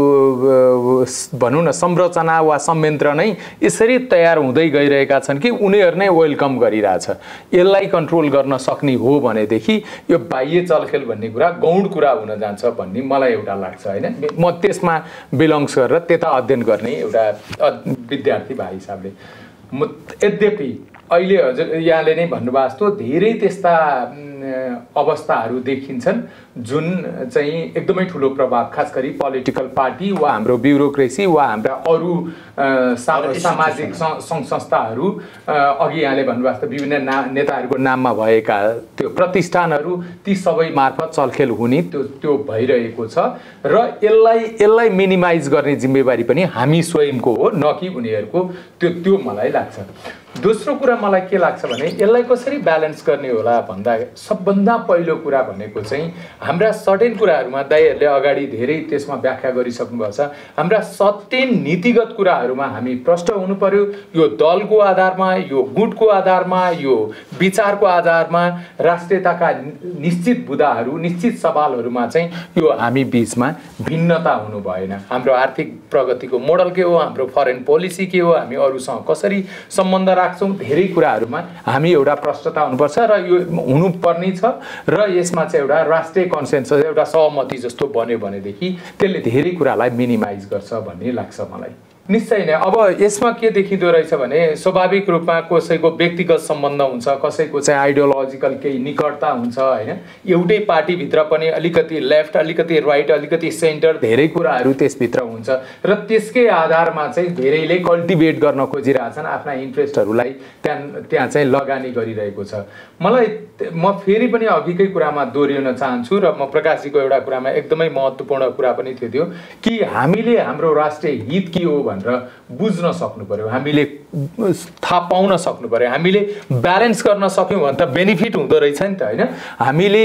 भनौँ न संरचना वा संयन्त्र नै यसरी तयार हुँदै गइरहेका छन् कि उनीहरू नै वेलकम गरिरहेछ। यसलाई कन्ट्रोल गर्न सक्ने हो भनेदेखि यो बाह्य चलखेल भन्ने कुरा गौण कुरा हुन जान्छ भन्ने मलाई एउटा लाग्छ होइन। म त्यसमा बिलोङ्स गरेर त्यता अध्ययन गर्ने एउटा विद्यार्थी भए हिसाबले म यद्यपि अहिले हजुर यहाँले नै भन्नुभएको जस्तो धेरै त्यस्ता अवस्थाहरू देखिन्छन् जुन चाहिँ एकदमै ठुलो प्रभाव खास गरी पोलिटिकल पार्टी वा हाम्रो ब्युरोक्रेसी वा हाम्रा अरू सामाजिक सङ्घ संस्थाहरू, अघि यहाँले भन्नुभएको जस्तो विभिन्न ना नेताहरूको नाममा भएका त्यो प्रतिष्ठानहरू, ती सबै मार्फत चलखेल हुने त्यो त्यो भइरहेको छ र यसलाई यसलाई मिनिमाइज गर्ने जिम्मेवारी पनि हामी स्वयंको हो, न कि उनीहरूको। त्यो त्यो मलाई लाग्छ। दोस्रो कुरा मलाई के लाग्छ भने यसलाई कसरी ब्यालेन्स गर्ने होला भन्दा सबभन्दा पहिलो कुरा भनेको चाहिँ हाम्रा सर्टेन कुराहरूमा दाइहरूले अगाडि धेरै त्यसमा व्याख्या गरिसक्नु भएको छ। हाम्रा सर्टेन नीतिगत कुराहरूमा हामी प्रष्ट हुनु पर्यो। यो दलको आधारमा, यो गुटको आधारमा, यो विचारको आधारमा राष्ट्रियताका निश्चित बुदाहरू, निश्चित सवालहरूमा चाहिँ यो हामी बिचमा भिन्नता हुनु भएन। हाम्रो आर्थिक प्रगतिको मोडल के हो, हाम्रो फरेन पोलिसी के हो, हामी अरूसँग कसरी सम्बन्ध राख्छौँ, धेरै कुराहरूमा हामी एउटा प्रष्टता हुनुपर्छ र यो हुनुपर्ने छ। र यसमा चाहिँ एउटा राष्ट्रिय कन्सेन्सस, एउटा सहमति जस्तो बन्यो भनेदेखि त्यसले धेरै कुरालाई मिनिमाइज गर्छ भन्ने लाग्छ मलाई। निश्चय नै। अब यसमा के देखिँदो रहेछ भने स्वाभाविक रूपमा कसैको व्यक्तिगत सम्बन्ध हुन्छ, कसैको चाहिँ आइडियोलोजिकल केही निकटता हुन्छ होइन। एउटै पार्टीभित्र पनि अलिकति लेफ्ट, अलिकति राइट, अलिकति सेन्टर धेरै कुराहरू त्यसभित्र हुन्छ र त्यसकै आधारमा चाहिँ धेरैले कल्टिभेट गर्न खोजिरहेछन् आफ्ना इन्ट्रेस्टहरूलाई, त्यहाँ त्यहाँ चाहिँ लगानी गरिरहेको छ। मलाई म फेरि पनि अघिकै कुरामा दोहोऱ्याउन चाहन्छु र म प्रकाशजीको एउटा कुरामा एकदमै महत्त्वपूर्ण कुरा पनि थियो त्यो कि हामीले हाम्रो राष्ट्रिय हित के हो भनेर बुझ्न सक्नु पर्यो, हामीले थाहा पाउन सक्नु पर्यो। हामीले ब्यालेन्स गर्न सक्यौँ भने त बेनिफिट हुँदो रहेछ नि त होइन। हामीले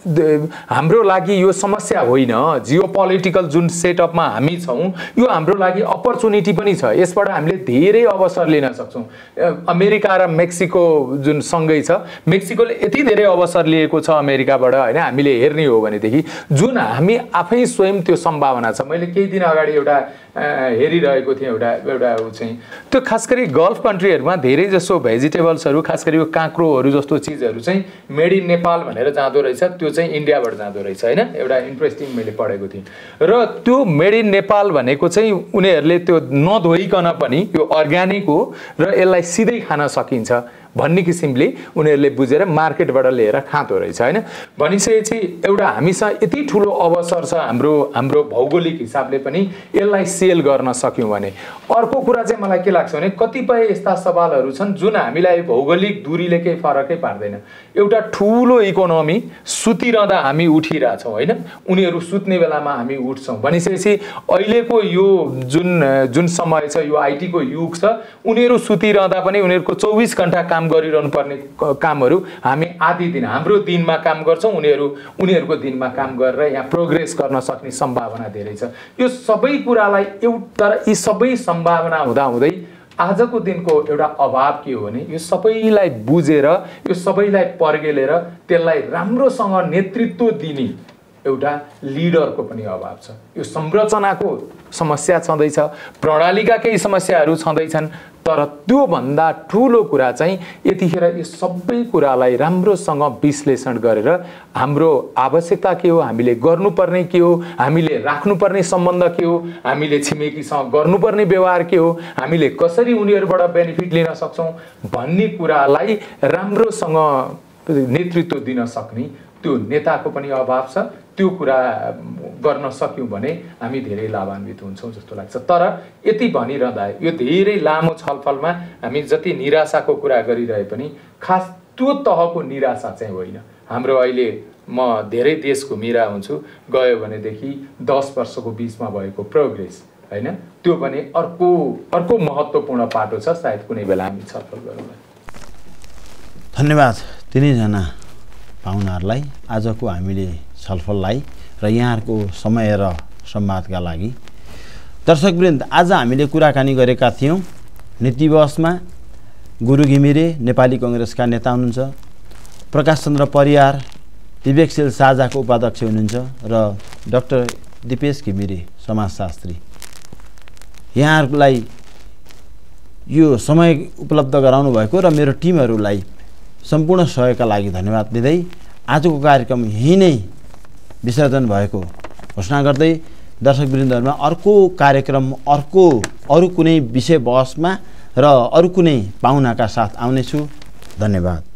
हाम्रो लागि यो समस्या होइन, जियो पोलिटिकल जुन सेटअपमा हामी छौँ यो हाम्रो लागि अपर्च्युनिटी पनि छ। यसबाट हामीले धेरै अवसर लिन सक्छौँ। अमेरिका र मेक्सिको जुन सँगै छ, मेक्सिकोले यति धेरै अवसर लिएको छ अमेरिकाबाट होइन। हामीले हेर्ने हो भनेदेखि जुन हामी आफै स्वयं त्यो सम्भावना छ। मैले केही दिन अगाडि एउटा हेरिरहेको थिएँ एउटा एउटा ऊ चाहिँ त्यो खास गरी गल्फ कन्ट्रीहरूमा धेरै जसो भेजिटेबल्सहरू, खास गरी यो काँक्रोहरू जस्तो चिजहरू चाहिँ मेड इन नेपाल भनेर जाँदो रहेछ, त्यो चाहिँ इन्डियाबाट जाँदो रहेछ होइन। एउटा इन्ट्रेस्टिङ मैले पढेको थिएँ र त्यो मेड इन नेपाल भनेको चाहिँ उनीहरूले त्यो नधोइकन पनि यो अर्ग्यानिक हो र यसलाई सिधै खान सकिन्छ भन्ने किसिमले उनीहरूले बुझेर मार्केटबाट लिएर खाँदो रहेछ होइन। भनिसकेपछि एउटा हामीसँग यति ठुलो अवसर छ हाम्रो हाम्रो भौगोलिक हिसाबले पनि यसलाई सेल गर्न सक्यौँ भने। अर्को कुरा चाहिँ मलाई के लाग्छ भने कतिपय यस्ता सवालहरू छन् जुन हामीलाई भौगोलिक दूरीले केही फरकै पार्दैन। एउटा ठुलो इकोनोमी सुतिरहँदा हामी उठिरहेछौँ होइन, उनीहरू सुत्ने बेलामा हामी उठ्छौँ भनिसकेपछि अहिलेको यो जुन जुन समय छ, यो आइटीको युग छ, उनीहरू सुतिरहँदा पनि उनीहरूको चौबिस घन्टा काम गरिरहनु पर्ने कामहरू हामी आधी दिन हाम्रो दिनमा काम गर्छौँ, उनीहरू उनीहरूको दिनमा काम गरेर यहाँ प्रोग्रेस गर्न सक्ने सम्भावना धेरै छ। यो सबै कुरालाई एउटा यी सबै सम्भावना हुँदाहुँदै आजको दिनको एउटा अभाव के हो भने यो सबैलाई बुझेर, यो सबैलाई पर्गेलेर त्यसलाई राम्रोसँग नेतृत्व दिने एउटा लिडरको पनि अभाव छ। यो संरचनाको समस्या छँदैछ, प्रणालीका केही समस्याहरू छँदैछन्, तर त्योभन्दा ठुलो कुरा चाहिँ यतिखेर यो सबै कुरालाई राम्रोसँग विश्लेषण गरेर हाम्रो आवश्यकता के हो, हामीले गर्नुपर्ने के हो, हामीले राख्नुपर्ने सम्बन्ध के हो, हामीले छिमेकीसँग गर्नुपर्ने व्यवहार के हो, हामीले कसरी उनीहरूबाट बेनिफिट लिन सक्छौँ भन्ने कुरालाई राम्रोसँग नेतृत्व दिन सक्ने त्यो नेताको पनि अभाव छ। त्यो कुरा गर्न सक्यौँ भने हामी धेरै लाभान्वित हुन्छौँ जस्तो लाग्छ। तर यति भनिरहँदा यो धेरै लामो छलफलमा हामी जति निराशाको कुरा गरिरहे पनि खास त्यो तहको निराशा चाहिँ होइन। हाम्रो अहिले म धेरै देश घुमिरा हुन्छु, गयो भनेदेखि दस वर्षको बिचमा भएको प्रोग्रेस होइन, त्यो पनि अर्को अर्को महत्त्वपूर्ण पाटो छ। सायद कुनै बेला हामी छलफल गरौँ। धन्यवाद तिनैजना पाहुनाहरूलाई आजको हामीले छलफललाई र यहाँहरूको समय र संवादका लागि। दर्शकवृन्द, आज हामीले कुराकानी गरेका थियौँ नीति बहसमा गुरु घिमिरे नेपाली कङ्ग्रेसका नेता हुनुहुन्छ, प्रकाश चन्द्र परियार विवेकशील साझाको उपाध्यक्ष हुनुहुन्छ र डाक्टर दिपेश घिमिरे समाजशास्त्री। यहाँहरूलाई यो समय उपलब्ध गराउनु भएको र मेरो टिमहरूलाई सम्पूर्ण सहयोगका लागि धन्यवाद दिँदै आजको कार्यक्रम यहीँ नै विसर्जन भएको घोषणा गर्दै दर्शकवृन्दहरूमा अर्को कार्यक्रम, अर्को अरू कुनै विषय बहसमा र अरू कुनै पाहुनाका साथ आउनेछु। धन्यवाद।